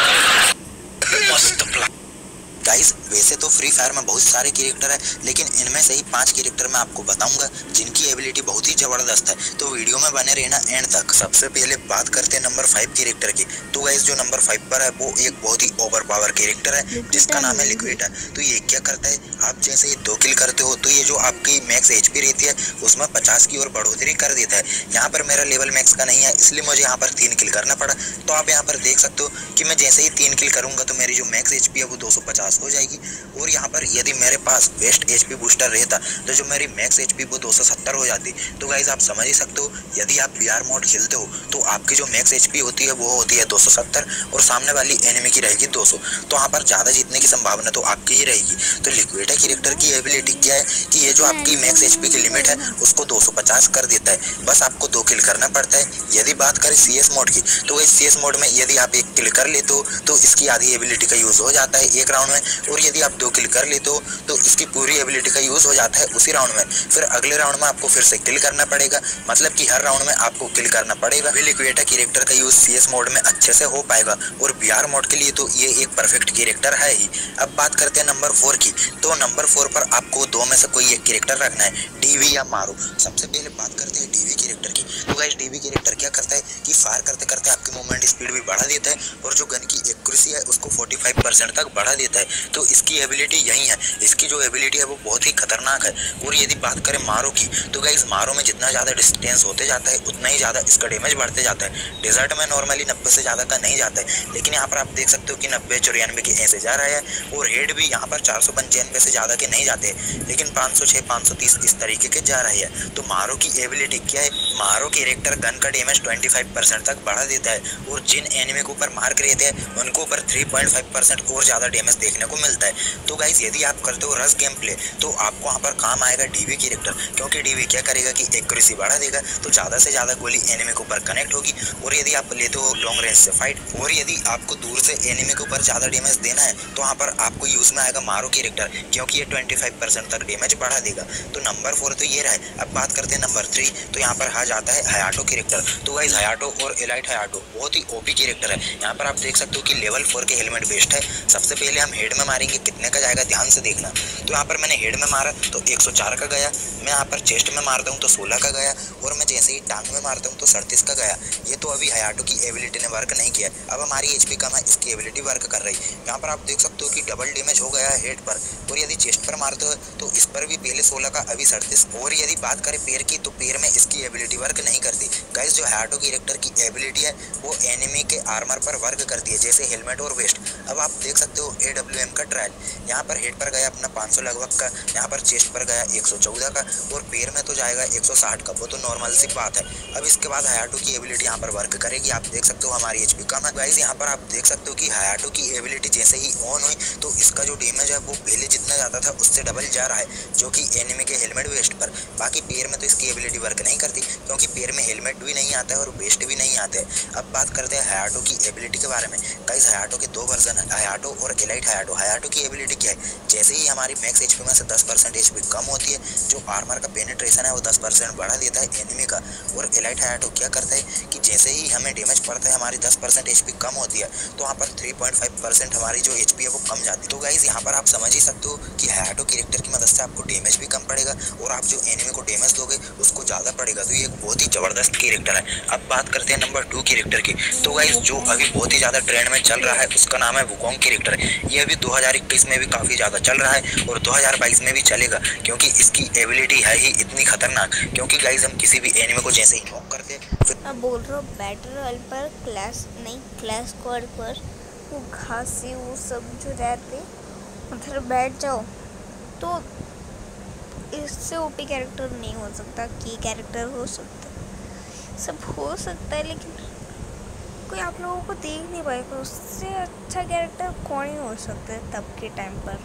गाइस वैसे तो फ्री फायर में बहुत सारे कैरेक्टर है, लेकिन इनमें से ही 5 कैरेक्टर मैं आपको बताऊंगा जिनकी एबिलिटी बहुत ही जबरदस्त है। तो वीडियो में बने रहना एंड तक। सबसे पहले बात करते हैं नंबर 5 कैरेक्टर की। तो गाइस जो नंबर 5 पर है वो एक बहुत ही ओवर पावर कैरेक्टर है जिसका नाम है लिक्विड। तो ये क्या करता है, आप जैसे ही 2 किल करते हो तो ये जो आपकी मैक्स एचपी रहती है उसमें 50 की और बढ़ोतरी कर देता है। यहाँ पर मेरा लेवल मैक्स का नहीं है इसलिए मुझे यहाँ पर 3 किल करना पड़ा। तो आप यहाँ पर देख सकते हो कि मैं जैसे ही 3 किल करूंगा तो मेरी जो मैक्स एचपी है वो 250 हो जाएगी। और यहाँ पर यदि मेरे पास बेस्ट एचपी बूस्टर रहता तो जो मेरी मैक्स एचपी वो 270 हो जाती। तो गाइस आप समझ ही सकते हो यदि आप बीआर मोड खेलते हो तो आपकी जो मैक्स एचपी होती है वो होती है 270 और सामने वाली एनिमी की रहेगी 200। तो यहाँ पर ज्यादा जीतने की संभावना तो आपकी ही रहेगी। तो लिक्विड कैरेक्टर की एबिलिटी क्या है कि ये जो आपकी मैक्स एचपी की लिमिट है उसको 250 कर देता है। बस आपको 2 किल करना पड़ता है। यदि बात करें सीएस मोड की तो इस सीएस मोड में यदि आप 1 किल कर लेते हो तो इसकी आधी एबिलिटी का यूज हो जाता है 1 राउंड में, और यदि आप 2 किल कर लेते हो तो इसकी पूरी एबिलिटी का यूज हो जाता है उसी राउंड में। फिर अगले राउंड में आपको फिर से किल करना पड़ेगा, मतलब कि हर राउंड में आपको किल करना पड़ेगा। लिक्विड कैरेक्टर का यूज सीएस मोड में अच्छे से हो पाएगा और बीआर मोड के लिए तो ये एक परफेक्ट कैरेक्टर है ही। अब बात करते हैं नंबर 4 की। तो नंबर 4 पर आपको 2 में से कोई एक कैरेक्टर रखना है, डीवी या मारो। सबसे पहले बात करते हैं डीवी कैरेक्टर की। तो गाइस डीवी कैरेक्टर क्या करता है कि फायर करते करते आपकी मूवमेंट स्पीड भी बढ़ा देता है और जो गन की एक्यूरेसी है उसको 45% तक बढ़ा देता है। तो इसकी एबिलिटी यही है। इसकी जो एबिलिटी है वो बहुत ही खतरनाक है। और यदि बात करें मारो की तो गाइस मारो में जितना ज्यादा डिस्टेंस होते जाता है उतना ही ज्यादा इसका डैमेज बढ़ते जाता है। डेजर्ट में नॉर्मली 90 से ज्यादा का नहीं जाता है, लेकिन यहाँ पर आप देख सकते हो कि 90 94 के ऐसे जा रहा है। और हेड भी यहाँ पर 495 से ज्यादा के नहीं जाते, लेकिन 506 530 इस तरीके के जा रहे हैं। तो मारो की एबिलिटी क्या है, मारो कैरेक्टर गन का डैमेज 25% तक बढ़ा देता है और जिन एनिमी के ऊपर मार्क रहते हैं उनको ऊपर 3.5% और ज्यादा डैमेज देखने को मिलता है। तो गाइस यदि आप करते हो रश गेम प्ले तो आपको वहाँ पर काम आएगा डीवी कैरेक्टर, क्योंकि डीवी क्या करेगा कि एक्यूरेसी बढ़ा देगा तो ज्यादा से ज्यादा गोली एनिमी के ऊपर कनेक्ट होगी। और यदि आप लेते हो लॉन्ग रेंज से फाइट और यदि आपको दूर से एनिमी के ऊपर ज्यादा डैमेज देना है तो वहाँ पर आपको यूज में आएगा मारो कैरेक्टर, क्योंकि ये 25% तक डैमेज बढ़ा देगा। तो नंबर 4 तो ये रहा। अब बात करते हैं नंबर 3। तो यहाँ पर आ जाता है हयाटो कैरेक्टर। तो गाइस हयाटो और एलाइट हयाटो बहुत ही ओपी कैरेक्टर है। यहाँ पर आप देख सकते हो कि लेवल 4 के हेलमेट बेस्ट है। सबसे पहले हम हेड में मारेंगे, कितने का जाएगा ध्यान से देखना। तो यहाँ पर मैंने हेड में मारा तो 104 का गया, मैं यहाँ पर चेस्ट में मारता हूँ तो 16 का गया, और मैं जैसे ही टांग में मारता हूँ तो 37 का गया। ये तो अभी हयाटो की एबिलिटी ने वर्क नहीं किया। अब हमारी एचपी कम है, इसकी एबिलिटी वर्क कर रही। यहाँ पर आप देख सकते हो कि डबल डैमेज हो गया है हेड पर। और यदि चेस्ट पर मारते हो तो इस पर भी पहले 16 का अभी 37। और यदि बात करें पैर की तो पैर में इसकी एबिलिटी वर्क नहीं करती। गाइस जो हयाटो कैरेक्टर की एबिलिटी है वो एनिमी के आर्मर पर वर्क करती है, जैसे हेलमेट और वेस्ट। अब आप देख सकते हो AWM का ट्रायल। यहाँ पर हेड पर गया अपना 500 लगभग का, यहाँ पर चेस्ट पर गया 114 का, और पैर में तो जाएगा 160 का। वो तो नॉर्मल सी बात है। अब इसके बाद हयाटो की एबिलिटी यहाँ पर वर्क करेगी। आप देख सकते हो हमारी एचपी कम है। गाइस यहाँ पर आप देख सकते हो कि हयाटो की एबिलिटी जैसे ही ऑन हुई तो इसका जो डैमेज है वो पहले जितना जाता था उससे डबल जा रहा है, जो कि एनिमी के हेलमेट वेस्ट पर। बाकी पैर में तो इसकी एबिलिटी वर्क नहीं करती, क्योंकि पैर में हेलमेट भी नहीं आता है और वेस्ट भी नहीं आते हैं। अब बात करते हैं हयाटो की एबिलिटी के बारे में। गाइस हयाटो के 2 वर्जन है, हयाटो और एलाइट हयाटो। हयाटो की एबिलिटी क्या है, जैसे ही हमारी मैक्स एचपी में से 10% एचपी कम होती है, जो आर्मर का पेनिट्रेशन है वो 10% बढ़ा देता है एनिमी का। और एलाइट हयाटो क्या करता है कि जैसे ही हमें डैमेज पड़ता है, हमारी 10% एचपी कम होती है, तो वहाँ पर 3.5% हमारी जो एचपी है वो कम जाती है। तो गाइस यहाँ पर आप समझ ही सकते हो कि हयाटो कैरेक्टर की मदद से आपको डैमेज भी कम पड़ेगा और आप जो एनिमी को डैमेज दोगे उसको ज़्यादा पड़ेगा। तो ये एक बहुत ही जबरदस्त कैरेक्टर है। अब बात करते हैं नंबर 2 कैरेक्टर की। तो गाइस जो अभी बहुत ही ज्यादा ट्रेंड में चल रहा है उसका नाम है वुकोंग कैरेक्टर। ये अभी 2021 में भी काफी ज्यादा चल रहा है और 2022 में भी चलेगा, क्योंकि इसकी एबिलिटी है ही इतनी खतरनाक। क्योंकि गाइस हम किसी भी एनिमे को जैसे ही नॉक करते हैं, मैं बोल रहा हूँ बैटल रॉयल पर क्लैश स्क्वाड पर वो घास से वो सब जो रहते उधर बैठ जाओ तो इससे ओपी कैरेक्टर नहीं हो सकता। की कैरेक्टर हो सकता है, सब हो सकता है, लेकिन कोई आप लोगों को देख नहीं पाएगा। उससे अच्छा कैरेक्टर कौन ही हो सकता है तब के टाइम पर।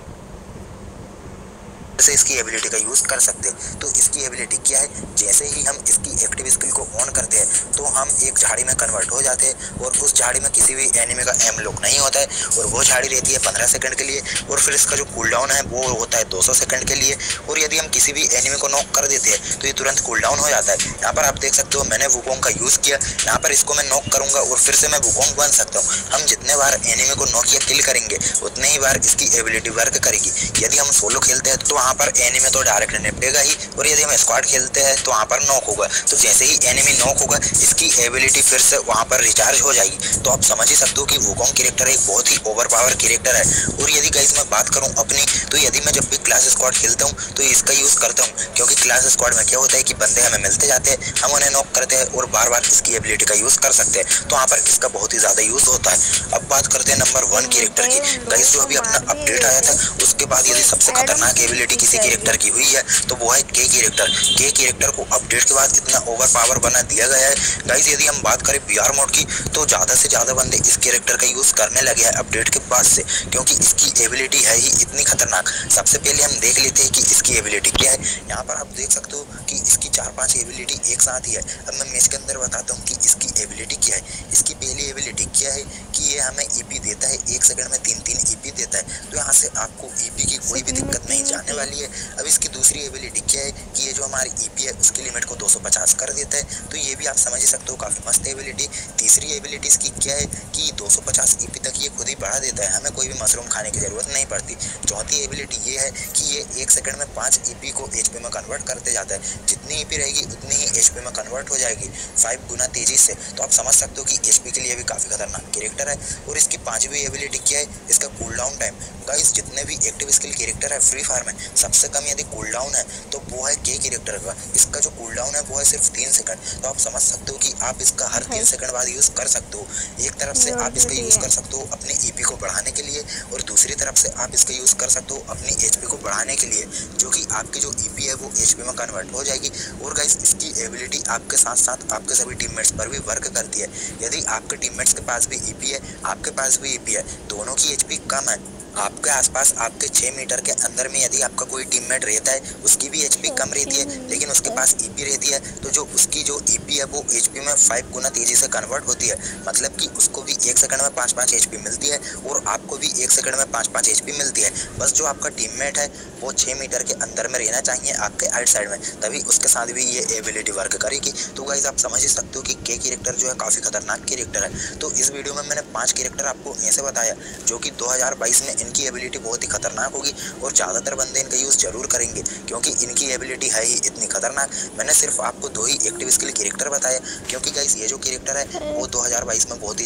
से इसकी एबिलिटी का यूज कर सकते हैं। तो इसकी एबिलिटी क्या है, जैसे ही हम इसकी एक्टिव स्किल को ऑन करते हैं तो हम एक झाड़ी में कन्वर्ट हो जाते हैं और उस झाड़ी में किसी भी एनिमी का एम लॉक नहीं होता है और वो झाड़ी रहती है 15 सेकंड के लिए और फिर इसका जो कूल डाउन है वो होता है 200 सेकंड के लिए। और यदि हम किसी भी एनिमी को नॉक कर देते हैं तो ये तुरंत कूल डाउन हो जाता है। यहाँ पर आप देख सकते हो मैंने वुकोंग का यूज किया, यहाँ पर इसको मैं नॉक करूंगा और फिर से मैं वुकोंग बन सकता हूँ। हम जितने बार एनिमी को नॉक या किल करेंगे उतने ही बार इसकी एबिलिटी वर्क करेगी। यदि हम सोलो खेलते हैं तो वहाँ पर एनिमी तो डायरेक्ट निपटेगा ही, और यदि हम स्क्वाड खेलते हैं तो वहाँ पर नॉक होगा। तो जैसे ही एनिमी नॉक होगा इसकी एबिलिटी फिर से वहाँ पर रिचार्ज हो जाएगी। तो आप समझ ही सकते हो कि वुकोंग कैरेक्टर एक बहुत ही ओवर पावर कैरेक्टर है। और यदि गाइस मैं बात करूँ अपनी, तो यदि मैं जब भी क्लास स्क्वाड खेलता हूँ तो इसका यूज करता हूँ, क्योंकि क्लास स्क्वाड में क्या होता है कि बंदे हमें मिलते जाते हैं, हम उन्हें नॉक करते हैं और बार बार इसकी एबिलिटी का यूज कर सकते हैं। तो वहाँ पर इसका बहुत ही ज्यादा यूज होता है। अब बात करते हैं नंबर 1 कैरेक्टर की। गाइस जो अभी अपना अपडेट आया था उसके बाद यदि सबसे खतरनाक एबिलिटी किसी कैरेक्टर की हुई है तो वो है के कैरेक्टर। के कैरेक्टर को अपडेट के बाद इतना ओवर पावर बना दिया गया है। गाइस यदि हम बात करें बीआर मोड की तो ज्यादा से ज्यादा बंदे इस कैरेक्टर का यूज करने लगे हैं अपडेट के बाद से, क्योंकि इसकी एबिलिटी है ही इतनी खतरनाक। सबसे पहले हम देख लेते हैं कि इसकी एबिलिटी क्या है। यहाँ पर आप देख सकते हो कि इसकी 4-5 एबिलिटी एक साथ ही है। अब मैं मैच के अंदर बताता हूँ कि इसकी एबिलिटी क्या है। इसकी पहली एबिलिटी क्या है कि ये हमें ईपी देता है, 1 सेकंड में 3-3 ईपी देता है। तो यहाँ से आपको ईपी की कोई भी दिक्कत नहीं जाने वाली है। अब इसकी दूसरी एबिलिटी क्या है कि ये जो हमारी ईपी है उसकी लिमिट को 250 कर देता है। तो ये भी आप समझ ही सकते हो काफी मस्त एबिलिटी। तीसरी एबिलिटी इसकी क्या है कि 250 ईपी तक ये खुद ही बढ़ा देता है, हमें कोई भी मशरूम खाने की जरूरत नहीं पड़ती। चौथी एबिलिटी ये है कि ये 1 सेकंड में 5 ईपी को एचपी में कन्वर्ट करते जाता है। जितनी ईपी रहेगी उतनी ही एचपी में कन्वर्ट हो जाएगी 5 गुना तेजी से। तो आप समझ सकते हो कि एचपी के लिए भी काफी खतरनाक कैरेक्टर है। और इसकी 5वीं एबिलिटी क्या है, इसका कूल डाउन टाइम। गाइस जितने भी एक्टिव स्किल कैरेक्टर है फ्री फायर में सबसे कम यदि कूल डाउन है तो वो है के कैरेक्टर का। इसका जो कूल डाउन है वो है सिर्फ 3 सेकंड। तो आप समझ सकते हो कि आप इसका हर 3 सेकंड बाद यूज कर सकते हो। एक तरफ से आप इसका यूज कर सकते हो अपने ईपी को बढ़ाने के लिए और दूसरी तरफ से आप इसका यूज कर सकते हो अपनी एचपी को बढ़ाने के लिए, जो कि आपकी जो ईपी है वो एचपी में कन्वर्ट हो जाएगी। और गाइस इसकी एबिलिटी आपके साथ साथ आपके सभी टीममेट्स पर भी वर्क करती है। यदि आपके टीममेट्स के पास भी ईपी है, आपके पास भी ईपी है, दोनों की एचपी कम है, आपके आसपास आपके 6 मीटर के अंदर में यदि आपका कोई टीममेट रहता है उसकी भी एचपी कम रहती है लेकिन उसके पास ईपी रहती है, तो जो उसकी जो ईपी है वो एचपी में 5 गुना तेजी से कन्वर्ट होती है। मतलब कि उसको भी 1 सेकंड में 5-5 एचपी मिलती है और आपको भी 1 सेकंड में 5-5 एचपी मिलती है। बस जो आपका टीममेट है वो 6 मीटर के अंदर में रहना चाहिए आपके आइट साइड में, तभी उसके साथ भी ये एबिलिटी वर्क करेगी। तो गाइस आप समझ ही सकते हो कि के कैरेक्टर जो है काफी खतरनाक कैरेक्टर है। तो इस वीडियो में मैंने 5 कैरेक्टर आपको ऐसे बताया जो कि 2022 में इनकी एबिलिटी बहुत ही खतरनाक होगी और ज्यादातर बंदे इनका यूज जरूर करेंगे क्योंकि इनकी एबिलिटी है ही इतनी खतरनाक। मैंने सिर्फ आपको 2 ही एक्टिव स्किल कैरेक्टर बताया क्योंकि गाइस ये जो कैरेक्टर है वो 2022 में बहुत ही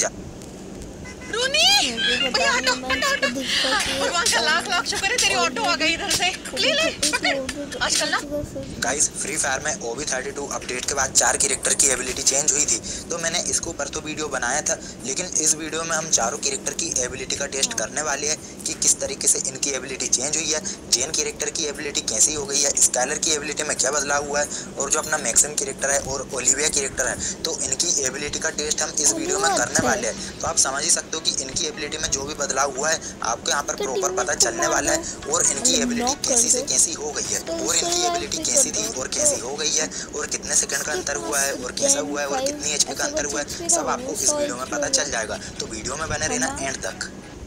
भगवान का लाख शुक्र है तेरी ऑटो आ गई इधर से। ले पकड़। आजकल ना गाइस फ्री फायर में OB32 अपडेट के बाद 4 कैरेक्टर की एबिलिटी चेंज हुई थी। तो मैंने इसके ऊपर तो वीडियो बनाया था, लेकिन इस वीडियो में हम चारों कैरेक्टर की एबिलिटी का टेस्ट करने वाले हैं कि किस तरीके से इनकी एबिलिटी चेंज हुई है, जेन कैरेक्टर की एबिलिटी कैसी हो गई है, स्काइलर की एबिलिटी में क्या बदलाव हुआ है और जो अपना मैक्सिम कैरेक्टर है और ओलिविया कैरेक्टर है तो इनकी एबिलिटी का टेस्ट हम इस वीडियो में करने वाले हैं। तो आप समझ ही सकते हो कि इनकी एबिलिटी में जो भी बदलाव हुआ है आपको यहाँ पर प्रॉपर पता चलने वाला है और इनकी एबिलिटी कैसी से कैसी हो गई है और इनकी एबिलिटी कैसी थी और कैसी हो गई है और कितने सेकंड का अंतर हुआ है और कैसा हुआ है और कितनी एचपी का अंतर हुआ है, सब आपको इस वीडियो में पता चल जाएगा। तो वीडियो में बने रहना एंड तक।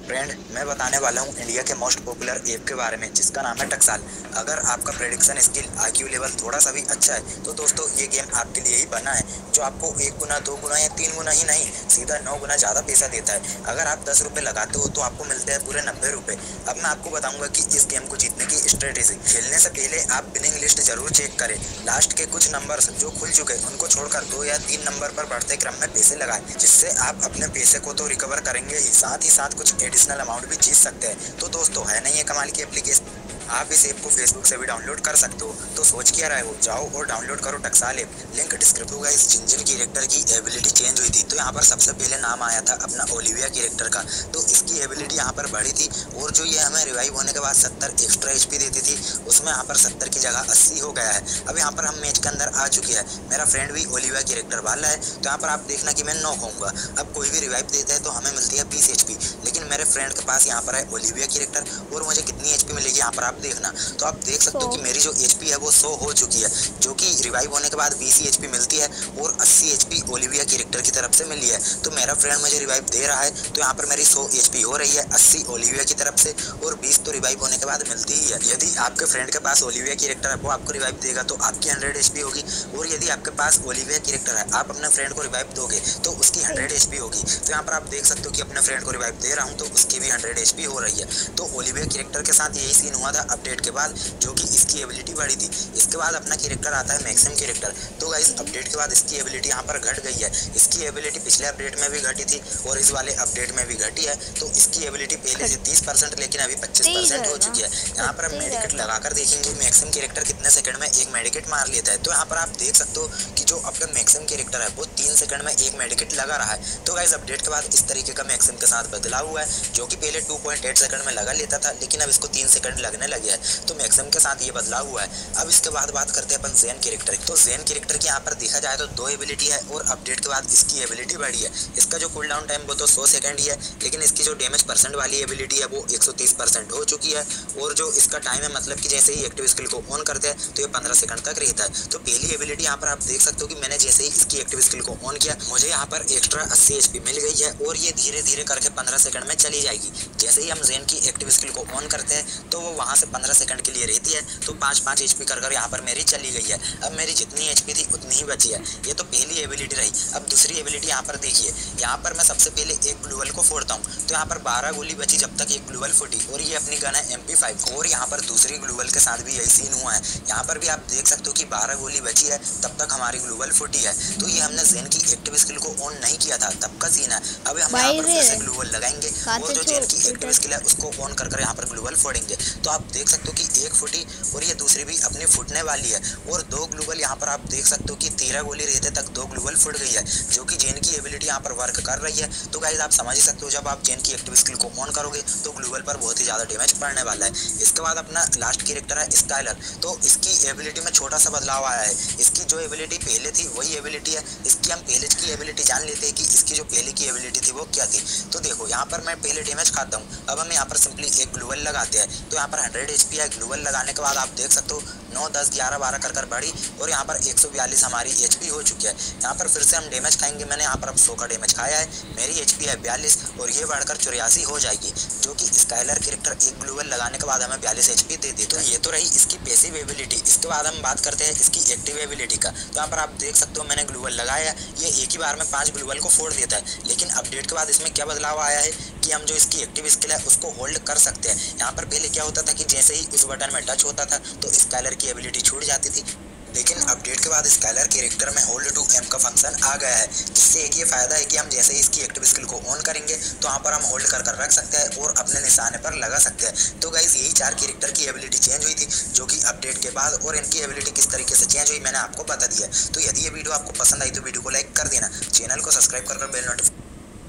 फ्रेंड, मैं बताने वाला हूँ इंडिया के मोस्ट पॉपुलर ऐप के बारे में जिसका नाम है टकसाल। अगर आपका प्रेडिक्शन स्किल IQ लेवल थोड़ा सा भी अच्छा है तो दोस्तों ये गेम आपके लिए ही बना है, जो आपको 1 गुना 2 गुना या 3 गुना ही नहीं सीधा 9 गुना ज़्यादा पैसा देता है। अगर आप 10 रुपये लगाते हो तो आपको मिलते हैं पूरे 90 रुपये। अब मैं आपको बताऊंगा कि इस गेम को जीतने की स्ट्रेटेजी। खेलने से पहले आप विनिंग लिस्ट जरूर चेक करें। लास्ट के कुछ नंबर्स जो खुल चुके हैं उनको छोड़कर 2 या 3 नंबर पर बढ़ते क्रम में पैसे लगाएं, जिससे आप अपने पैसे को तो रिकवर करेंगे ही, साथ ही साथ कुछ एडिशनल अमाउंट भी जीत सकते हैं। तो दोस्तों, है नहीं ये कमाल की एप्लीकेशन? आप इस ऐप को फेसबुक से भी डाउनलोड कर सकते हो। तो सोच क्या रहे हो, जाओ और डाउनलोड करो टकसाल ऐप, लिंक डिस्क्रिप्शन होगा। इस जिंजर कैरेक्टर की एबिलिटी चेंज हुई थी, तो यहाँ पर सबसे पहले नाम आया था अपना ओलिविया कैरेक्टर का। तो इसकी एबिलिटी यहाँ पर बढ़ी थी, और जो ये हमें रिवाइव होने के बाद 70 एक्स्ट्रा HP देती थी, उसमें यहाँ पर 70 की जगह 80 हो गया है। अब यहाँ पर हम मैच के अंदर आ चुके हैं। मेरा फ्रेंड भी ओलिविया कैरेक्टर वाला है, तो यहाँ पर आप देखना कि मैं नॉक होऊंगा। अब कोई भी रिवाइव देता है तो हमें मिलती है 20 HP, लेकिन मेरे फ्रेंड के पास यहाँ पर है ओलिविया कैरेक्टर, और मुझे कितनी HP मिलेगी यहाँ पर आप देखना। तो आप देख सकते हो कि मेरी जो HP है वो 100 हो चुकी है, जो कि रिवाइव होने के बाद 20 HP मिलती है, और 80 HP ओलिविया कैरेक्टर की तरफ से मिली है। तो मेरा फ्रेंड मुझे रिवाइव दे रहा है, तो यहाँ पर मेरी 100 HP हो रही है, 80 ओलिविया की तरफ से, और 20 तो रिवाइव होने के बाद मिलती ही है। यदि आपके फ्रेंड के पास ओलिविया कैरेक्टर है, वो आपको रिवाइव देगा तो आपकी 100 HP होगी, और यदि आपके पास ओलिविया कैरेक्टर है, आप अपने फ्रेंड को रिवाइव दोगे तो उसकी 100 HP होगी। तो यहाँ पर आप देख सकते हो कि अपने फ्रेंड को रिवाइव दे रहा हूँ तो उसकी भी 100 HP हो रही है। तो ओलिविया कैरेक्टर के साथ यही सीन हुआ था अपडेट के बाद, जो कि इसकी एबिलिटी बढ़ी थी। इसके बाद अपना कैरेक्टर आता है मैक्सिम कैरेक्टर। तो गाइस, अपडेट के बाद इसकी एबिलिटी यहाँ पर घट गई है। इसकी एबिलिटी पिछले अपडेट में भी घटी थी और इस वाले अपडेट में भी घटी है। तो इसकी एबिलिटी पहले से 30% लेकिन अभी 25% हो चुकी है। यहाँ पर हम मेडिकेट लगाकर देखेंगे मैक्सिम कैरेक्टर कितने सेकंड में एक मेडिकेट मार लेता है। तो यहाँ पर आप देख सकते हो कि जो अपना मैक्सिम कैरेक्टर है वो 3 सेकंड में एक मेडिकेट लगा रहा है। तो गाइस, अपडेट के बाद इस तरीके का मैक्सिम के साथ बदलाव हुआ है, जो कि पहले 2.8 सेकंड में लगा लेता था, लेकिन अब इसको 3 सेकंड लगने लगे है। तो मैक्सिम के साथ ये बदलाव हुआ है। अब इसके बाद बात करते हैं अपन ज़ेन कैरेक्टर। तो ज़ेन कैरेक्टर की यहाँ पर देखा जाए तो 2 एबिलिटी है, और अपडेट के बाद इसकी एबिलिटी बढ़ी है। इसका जो कूल डाउन टाइम वो तो 100 सेकंड ही है, लेकिन इसकी जो डैमेज परसेंट वाली एबिलिटी है वो 130% हो चुकी है, और जो इसका टाइम है मतलब कि जैसे ही एक्टिव स्किल को ऑन करते हैं तो ये 15 सेकंड तक रहता है। तो पहली एबिलिटी यहाँ पर आप देख सकते हो कि मैंने जैसे ही इसकी एक्टिव स्किल को ऑन किया, मुझे यहाँ पर एक्स्ट्रा 80 HP मिल गई है, और ये धीरे धीरे करके 15 सेकंड में चली जाएगी। जैसे ही हम ज़ेन की एक्टिव स्किल को ऑन करते हैं तो वो वहाँ से 15 सेकंड के लिए रहती है। तो 5-5 HP कर यहाँ पर मेरी चली गई है। अब मेरी जितनी HP थी उतनी ही बची है। ये तो पहली एबिलिटी रही। अब दूसरी एबिलिटी यहाँ पर देखिए। यहाँ पर मैं सबसे पहले एक ग्लूवल को फोड़ता हूँ, तो यहाँ पर 12 गोली बची जब तक एक ग्लूवल फूटी, और ये अपनी गन है MP5। और यहाँ पर दूसरी ग्लूवल के साथ भी यही सीन हुआ है। यहाँ पर भी आप देख सकते हो कि 12 गोली बची है तब तक हमारी ग्लूवल फूटी है। तो ये हमने ज़ेन की एक्टिव स्किल को ऑन नहीं किया था तब का सीन है। अब हम यहाँ पर फिर से ग्लूवल लगाएंगे, और जो ज़ेन की एक्टिव स्किल है उसको ऑन कर यहाँ पर ग्लूवल फोड़ेंगे। तो आप देख सकते हो कि एक फूटी और ये दूसरी भी अपनी फूटने वाली है, और 2 ग्लूवल यहाँ पर आप देख सकते हो कि 13 गोली रहते तक 2 ग्लूवल फुट गई है, जो कि ज़ेन की एबिलिटी यहाँ पर वर्क कर रही है। तो गाइस, आप समझ ही सकते हो जब आप ज़ेन की एक्टिव स्किल को ऑन करोगे तो ग्लूवल पर बहुत ही ज़्यादा डैमेज पड़ने वाला है। इसके बाद अपना लास्ट कैरेक्टर है स्काइलर। तो इसकी एबिलिटी में छोटा सा बदलाव आया है। इसकी जो एबिलिटी पहले थी वही एबिलिटी है। इसकी हम पहले की एबिलिटी जान लेते हैं कि इसकी जो पहले की एबिलिटी थी वो क्या थी। तो देखो, यहाँ पर मैं पहले डैमेज खाता हूँ। अब हम यहाँ पर सिंपली एक ग्लूवल लगाते हैं, तो यहाँ पर 100 HP है। ग्लूवल लगाने के बाद आप देख सकते हो 9, 10, 11, 12 कर बढ़ी, और यहाँ पर 142 हमारी HP हो चुकी है। यहाँ पर फिर से हम डैमेज खाएंगे। मैंने यहाँ पर अब 100 का डैमेज खाया है। मेरी HP है 42, और ये बढ़कर 84 हो जाएगी, जो कि स्काइलर कैरेक्टर एक ग्लूवल लगाने के बाद हमें 42 HP दे दी। तो ये तो रही इसकी पैसिव एबिलिटी। इसके बाद हम बात करते हैं इसकी एक्टिव एबिलिटी का। तो यहाँ पर आप देख सकते हो मैंने ग्लूवल लगाया, ये एक ही बार में 5 ग्लूवल को फोड़ देता है। लेकिन अपडेट के बाद इसमें क्या बदलाव आया है कि हम जो इसकी एक्टिव स्किल है उसको होल्ड कर सकते हैं। यहाँ पर पहले क्या होता था कि जैसे ही उस बटन में टच होता था तो स्काइलर की एबिलिटी छूट जाती थी, लेकिन अपडेट के बाद स्काइलर कैरेक्टर में होल्ड टू एम का फंक्शन आ गया है, जिससे एक ये फायदा है कि हम जैसे ही इसकी एक्टिव स्किल को ऑन करेंगे तो वहाँ पर हम होल्ड कर रख सकते हैं और अपने निशाने पर लगा सकते हैं। तो गाइस, यही 4 कैरेक्टर की एबिलिटी चेंज हुई थी, जो कि अपडेट के बाद, और इनकी एबिलिटी किस तरीके से चेंज हुई मैंने आपको बता दिया। तो यदि ये वीडियो आपको पसंद आई तो वीडियो को लाइक कर देना, चैनल को सब्सक्राइब कर bell notification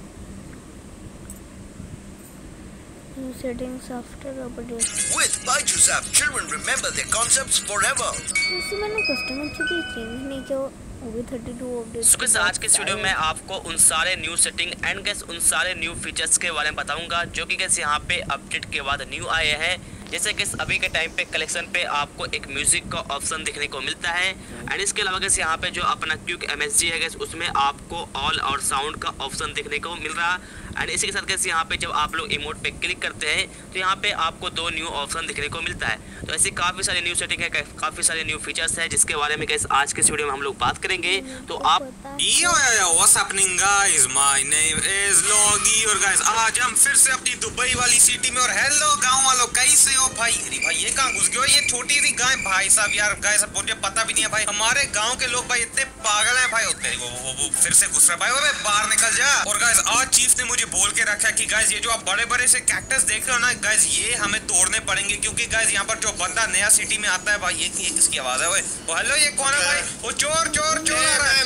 settings after update. With Byju's app, children remember their concepts forever. वैसे मैंने कस्टमर चीज़ चेंज नहीं किया, वो भी 32 अपडेट। सो गाइस, आज के इस वीडियो में आपको उन सारे न्यू सेटिंग एंड गाइस उन सारे न्यू फीचर्स के बारे में बताऊंगा जो कि गाइस यहाँ पे अपडेट के बाद न्यू आए हैं। जैसे कि अभी के टाइम पे कलेक्शन पे आपको एक म्यूजिक का ऑप्शन देखने को मिलता है, एंड इसके अलावा गाइस यहाँ पे जो अपना क्विक MSG है गाइस उसमें आपको ऑल और साउंड का ऑप्शन देखने को मिल रहा है। एंड इसी के साथ कैसे यहाँ पे जब आप लोग इमोट पे क्लिक करते हैं तो यहाँ पे आपको 2 न्यू ऑप्शन दिखने को मिलता है। तो ऐसी काफ़ी सारी न्यू सेटिंग है, काफ़ी सारे न्यू फीचर्स है जिसके बारे में गाइस आज के इस वीडियो में हम लोग बात करेंगे। तो आप Yo, what's happening guys? My name is Logi और guys आज हम फिर से अपनी दुबई वाली सिटी में। और हेलो गांव वालों, कैसे हो भाई? अरे भाई ये कहाँ घुस गए हो? ये छोटी सी गाय भाई साहब यार, गाइस अब मुझे पता भी नहीं है भाई, हमारे गांव के लोग भाई इतने पागल हैं भाई। होते वो फिर से घुस रहा है भाई, वो बाहर निकल जा। और गाइस आज चीफ ने मुझे बोल के रखा कि गाइस ये जो आप बड़े बड़े से कैक्टस देख रहे हो ना गाइस, ये हमें तोड़ने पड़ेंगे क्योंकि गाइस यहाँ पर जो बंदा नया सिटी में आता है भाई, ये किसकी आवाज है? वो हेलो, ये कौन है भाई? वो चोर चोर चोर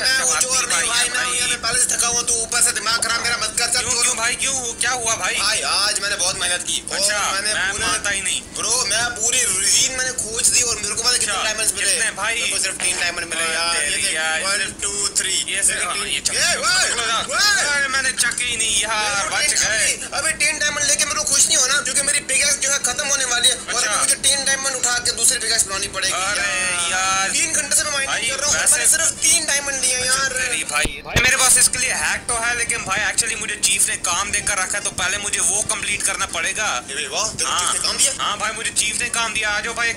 पहले से थका हुआ, तू ऊपर से दिमाग खराब मेरा मत कर। क्यों भाई, क्यों क्या हुआ भाई? भाई आज मैंने बहुत मेहनत की। अच्छा, मैंने मानता ही नहीं ब्रो, मैं पूरी रीजन मैंने खोज दी और मेरे को पता कितने डायमंड्स मिले भाई? मेरे को सिर्फ 3 डायमंड मिले यार। ये 1 2 3 मैंने चकी ही नहीं यार, बच गए। अबे 3 डायमंड लेके मेरे को खुश नहीं होना क्योंकि मेरी पिकैक्स जो है खत्म होने वाली है और मुझे 3 डायमंड उठा के दूसरी पिकैक्स बनानी पड़ेगी। अरे यार 3 घंटे से मैं माइनिंग कर रहा हूं, मैंने सिर्फ 3 डायमंड लिए यार। भाई मेरे पास इसके लिए हैक तो है, लेकिन भाई एक्चुअली मुझे चीफ ने काम देकर रखा है तो पहले मुझे वो कंप्लीट करना पड़ेगा। हाँ भाई मुझे चीफ ने काम दिया। आज भाई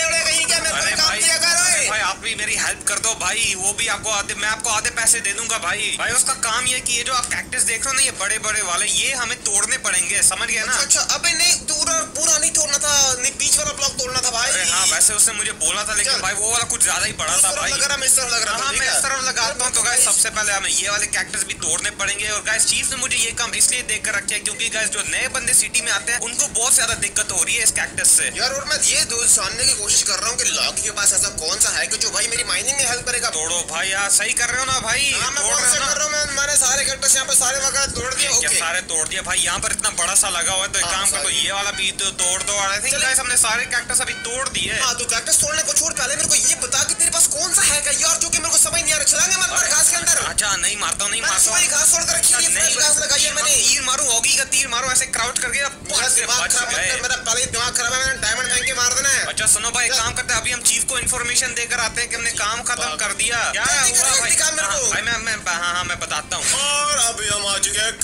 भाई आप भी मेरी हेल्प कर दो भाई, वो भी आपको मैं आपको आधे पैसे दे दूंगा भाई। भाई उसका काम ये कि ये जो आप कैक्टस देख रहे हो ना, ये बड़े बड़े वाले, ये हमें तोड़ने पड़ेंगे, समझ गए ना? अच्छा अबे नहीं, पूरा नहीं तोड़ना था, नहीं बीच वाला ब्लॉक तोड़ना था भाई। हाँ वैसे उसने मुझे बोला था, लेकिन भाई वो वाला कुछ ज्यादा ही बड़ा था भाई। मैं इस तरफ लगाता हूँ। तो गाइस सबसे पहले हमें ये वाले कैक्टस भी तोड़ने पड़ेंगे। और गाइस चीफ ने मुझे ये काम इसलिए देख कर रखा है क्योंकि गाइस जो नए बंदे सिटी में आते हैं उनको बहुत ज्यादा दिक्कत हो रही है इस कैक्टस से यार। और मैं ये जानने की कोशिश कर रहा हूँ कि लॉगी के पास ऐसा कौन सा है कि जो भाई मेरी माइनिंग में हेल्प करेगा। तोड़ो भाई यार, सही कर रहे हो ना भाई? मैंने सारे कैक्टस यहाँ पे सारे वगैरह तोड़ दिए। सारे तोड़ दिए भाई, यहाँ पर इतना बड़ा सा लगा हुआ है तो एक काम करो, ये वाला भी तोड़ दो। आई थिंक गाइस हमने सारे कैक्टस अभी तोड़ दिए। हाँ तो कैक्टस तोड़ने को छोड़, पहले मेरे को ये बता कि तेरे पास कौन सा है यार जो कि मेरे को समझ नहीं आ रहा। चलाएंगे मत घास के अंदर। अच्छा नहीं मारता हूँ, नहीं मारता हूँ। घास छोड़ कर रखी है, फ्रेश घास लगाई है मैंने। तीर मारूं, होगी का तीर मारूं, ऐसे क्राउच करके मेरा पहले दिमाग खराब है, मैंने डायमंड फेंक के मार देना है। अच्छा सुनो भाई, काम करते हैं अभी हम चीफ को इन्फॉर्मेशन देकर आते हैं कि हमने काम खत्म कर दिया। क्या हुआ भाई? भाई मैं बताता हूँ। और अभी हम आ चुके हैं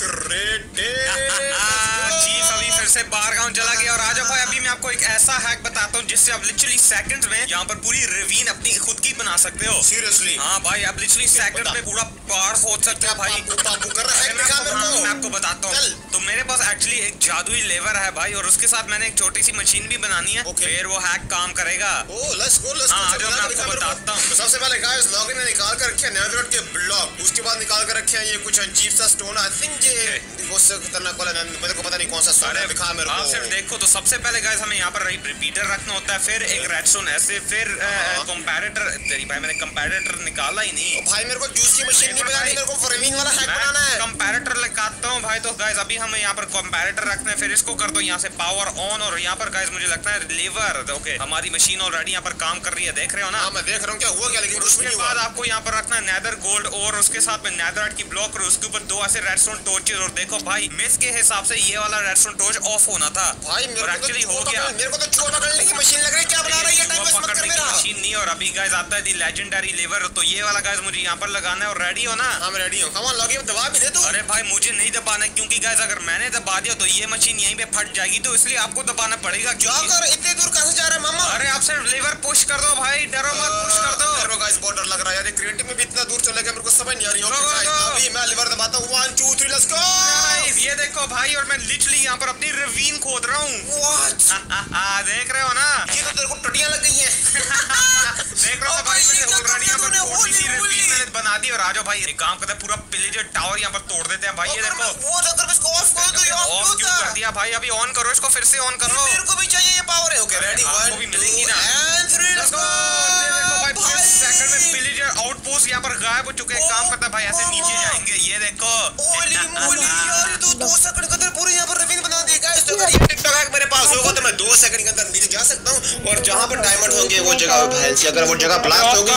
चीफ अभी फिर से बाहर गाँव चला गया। और आज भाई अभी मैं आपको एक ऐसा हैक बताता हूँ जिससे आप लिटरली सेकंड्स में यहाँ पर पूरी रिवीन अपनी खुद की बना सकते हो। सीरियसली? हाँ भाई आप लिटरली सेकंड में पूरा पहाड़ खोद सकते हो भाई। मैं आपको बताता हूँ। तो मेरे पास एक्चुअली एक जादुई लेवर है भाई, और उसके साथ मैंने एक छोटी सी मशीन भी बनानी है, फिर वो हैक काम करेगा। Let's go. हाँ जो मैं आपको बताता हूँ। सबसे पहले गाइस लॉगिन ने निकाल कर रखे नेदरराइट के ब्लॉक, उसके बाद निकाल कर रखे हैं ये कुछ अजीब सा स्टोन। आई थिंक ये उससे खतरनाक वाला, मेरे को पता नहीं कौन सा स्टोन है, दिखा मेरे को। आप सिर्फ देखो तो सबसे पहले गाइस हमें यहाँ पर रिपीटर रखना होता है, फिर एक रेडस्टोन ऐसे, फिर कंपैरेटर। तेरी भाई मैंने कंपैरेटर निकाला ही नहीं भाई, मेरे को जूस की मशीन नहीं बनानी, मेरे को फ्रेमिंग वाला हैक बनाना है। कंपैरेटर लगाता हूँ भाई। तो गाइस अभी हमें यहाँ पर कंपैरेटर रखना है, फिर इसको कर दो यहाँ से पावर ऑन। और यहाँ पर गाइस मुझे लगता है लीवर। ओके हमारी मशीन ऑलरेडी यहाँ पर काम कर रही है, देख रहे हो ना? हाँ मैं देख रहा हूँ। क्या हुआ क्या? लेकिन उसके बाद आपको यहाँ पर रखना है नेदर गोल्ड और उसके साथ में नेदरराइट की ब्लॉक, और उसके ऊपर 2 ऐसे रेडस्टोन टॉर्चेस। और देखो भाई मिस के हिसाब से ये वाला रेडस्टोन टॉर्च ऑफ होना था भाई, एक्चुअली हो गया। मेरे को तो चूहा पकड़ने की मशीन लग रही है। क्या बना रही है? टाइम वेस्ट मत कर मेरा। मशीन नहीं। और अभी गाइस आता है दी लेजेंडरी लीवर, तो ये वाला गाइस मुझे यहाँ पर लगाना है। और रेडी हो ना? हाँ मैं रेडी हूँ। कम ऑन लॉगिन, दबा भी दे तू। अरे भाई मुझे नहीं दबाना है क्योंकि गाइस अगर मैंने दबा दिया तो ये मशीन यहीं पे फट जाएगी, तो इसलिए आपको दबाना पड़ेगा। जाकर इतने दूर कहाँ से जा रहा है मामा? अरे आप सिर्फ लीवर पुश कर दो भाई, डरो मत, पुश कर दो। मेरे को गाइस बहुत डर लग रहा है यार, क्रिएटिव में भी इतना दूर चले गए, मेरे को समझ नहीं आ रही है। अभी मैं लीवर दबाता हूँ। 1 2 3 लेट्स गो। ये देखो भाई, और मैं लिटरली यहाँ पर अपनी रवीन खोद रहा हूँ। देख रहे हो ना? ये तो तेरे को टटियां लग गई हैं। देख रहे हो भाई, मैंने ऑलरेडी यहाँ पर छोटी सी रवीन मैंने बना दी। और आज भाई एक काम करते हैं, पूरा पिलेजर टावर यहाँ पर तोड़ देते हैं भाई। ये देखो ऑफ क्यों कर दिया भाई? अभी ऑन करो इसको, फिर से ऑन करो। मेरे को भी चाहिए ये पावर है। ओके रेडी, 1 भी मिलेंगी ना? Let's go. देखो भाई सेकंड में पिलेजर आउटपोस्ट यहाँ पर गायब हो चुके हैं। काम करता है भाई, ऐसे नीचे जाएंगे। ये देखो यार तो 2 सेकंड के अंदर पूरे यहाँ पर रवीन बना दी गाइस। तो अगर ये टिकटॉक हैक मेरे पास होगा तो मैं 2 सेकंड के अंदर नीचे जा सकता हूँ, और जहाँ पर डायमंड होंगे वो जगह, अगर वो जगह ब्लास्ट होगी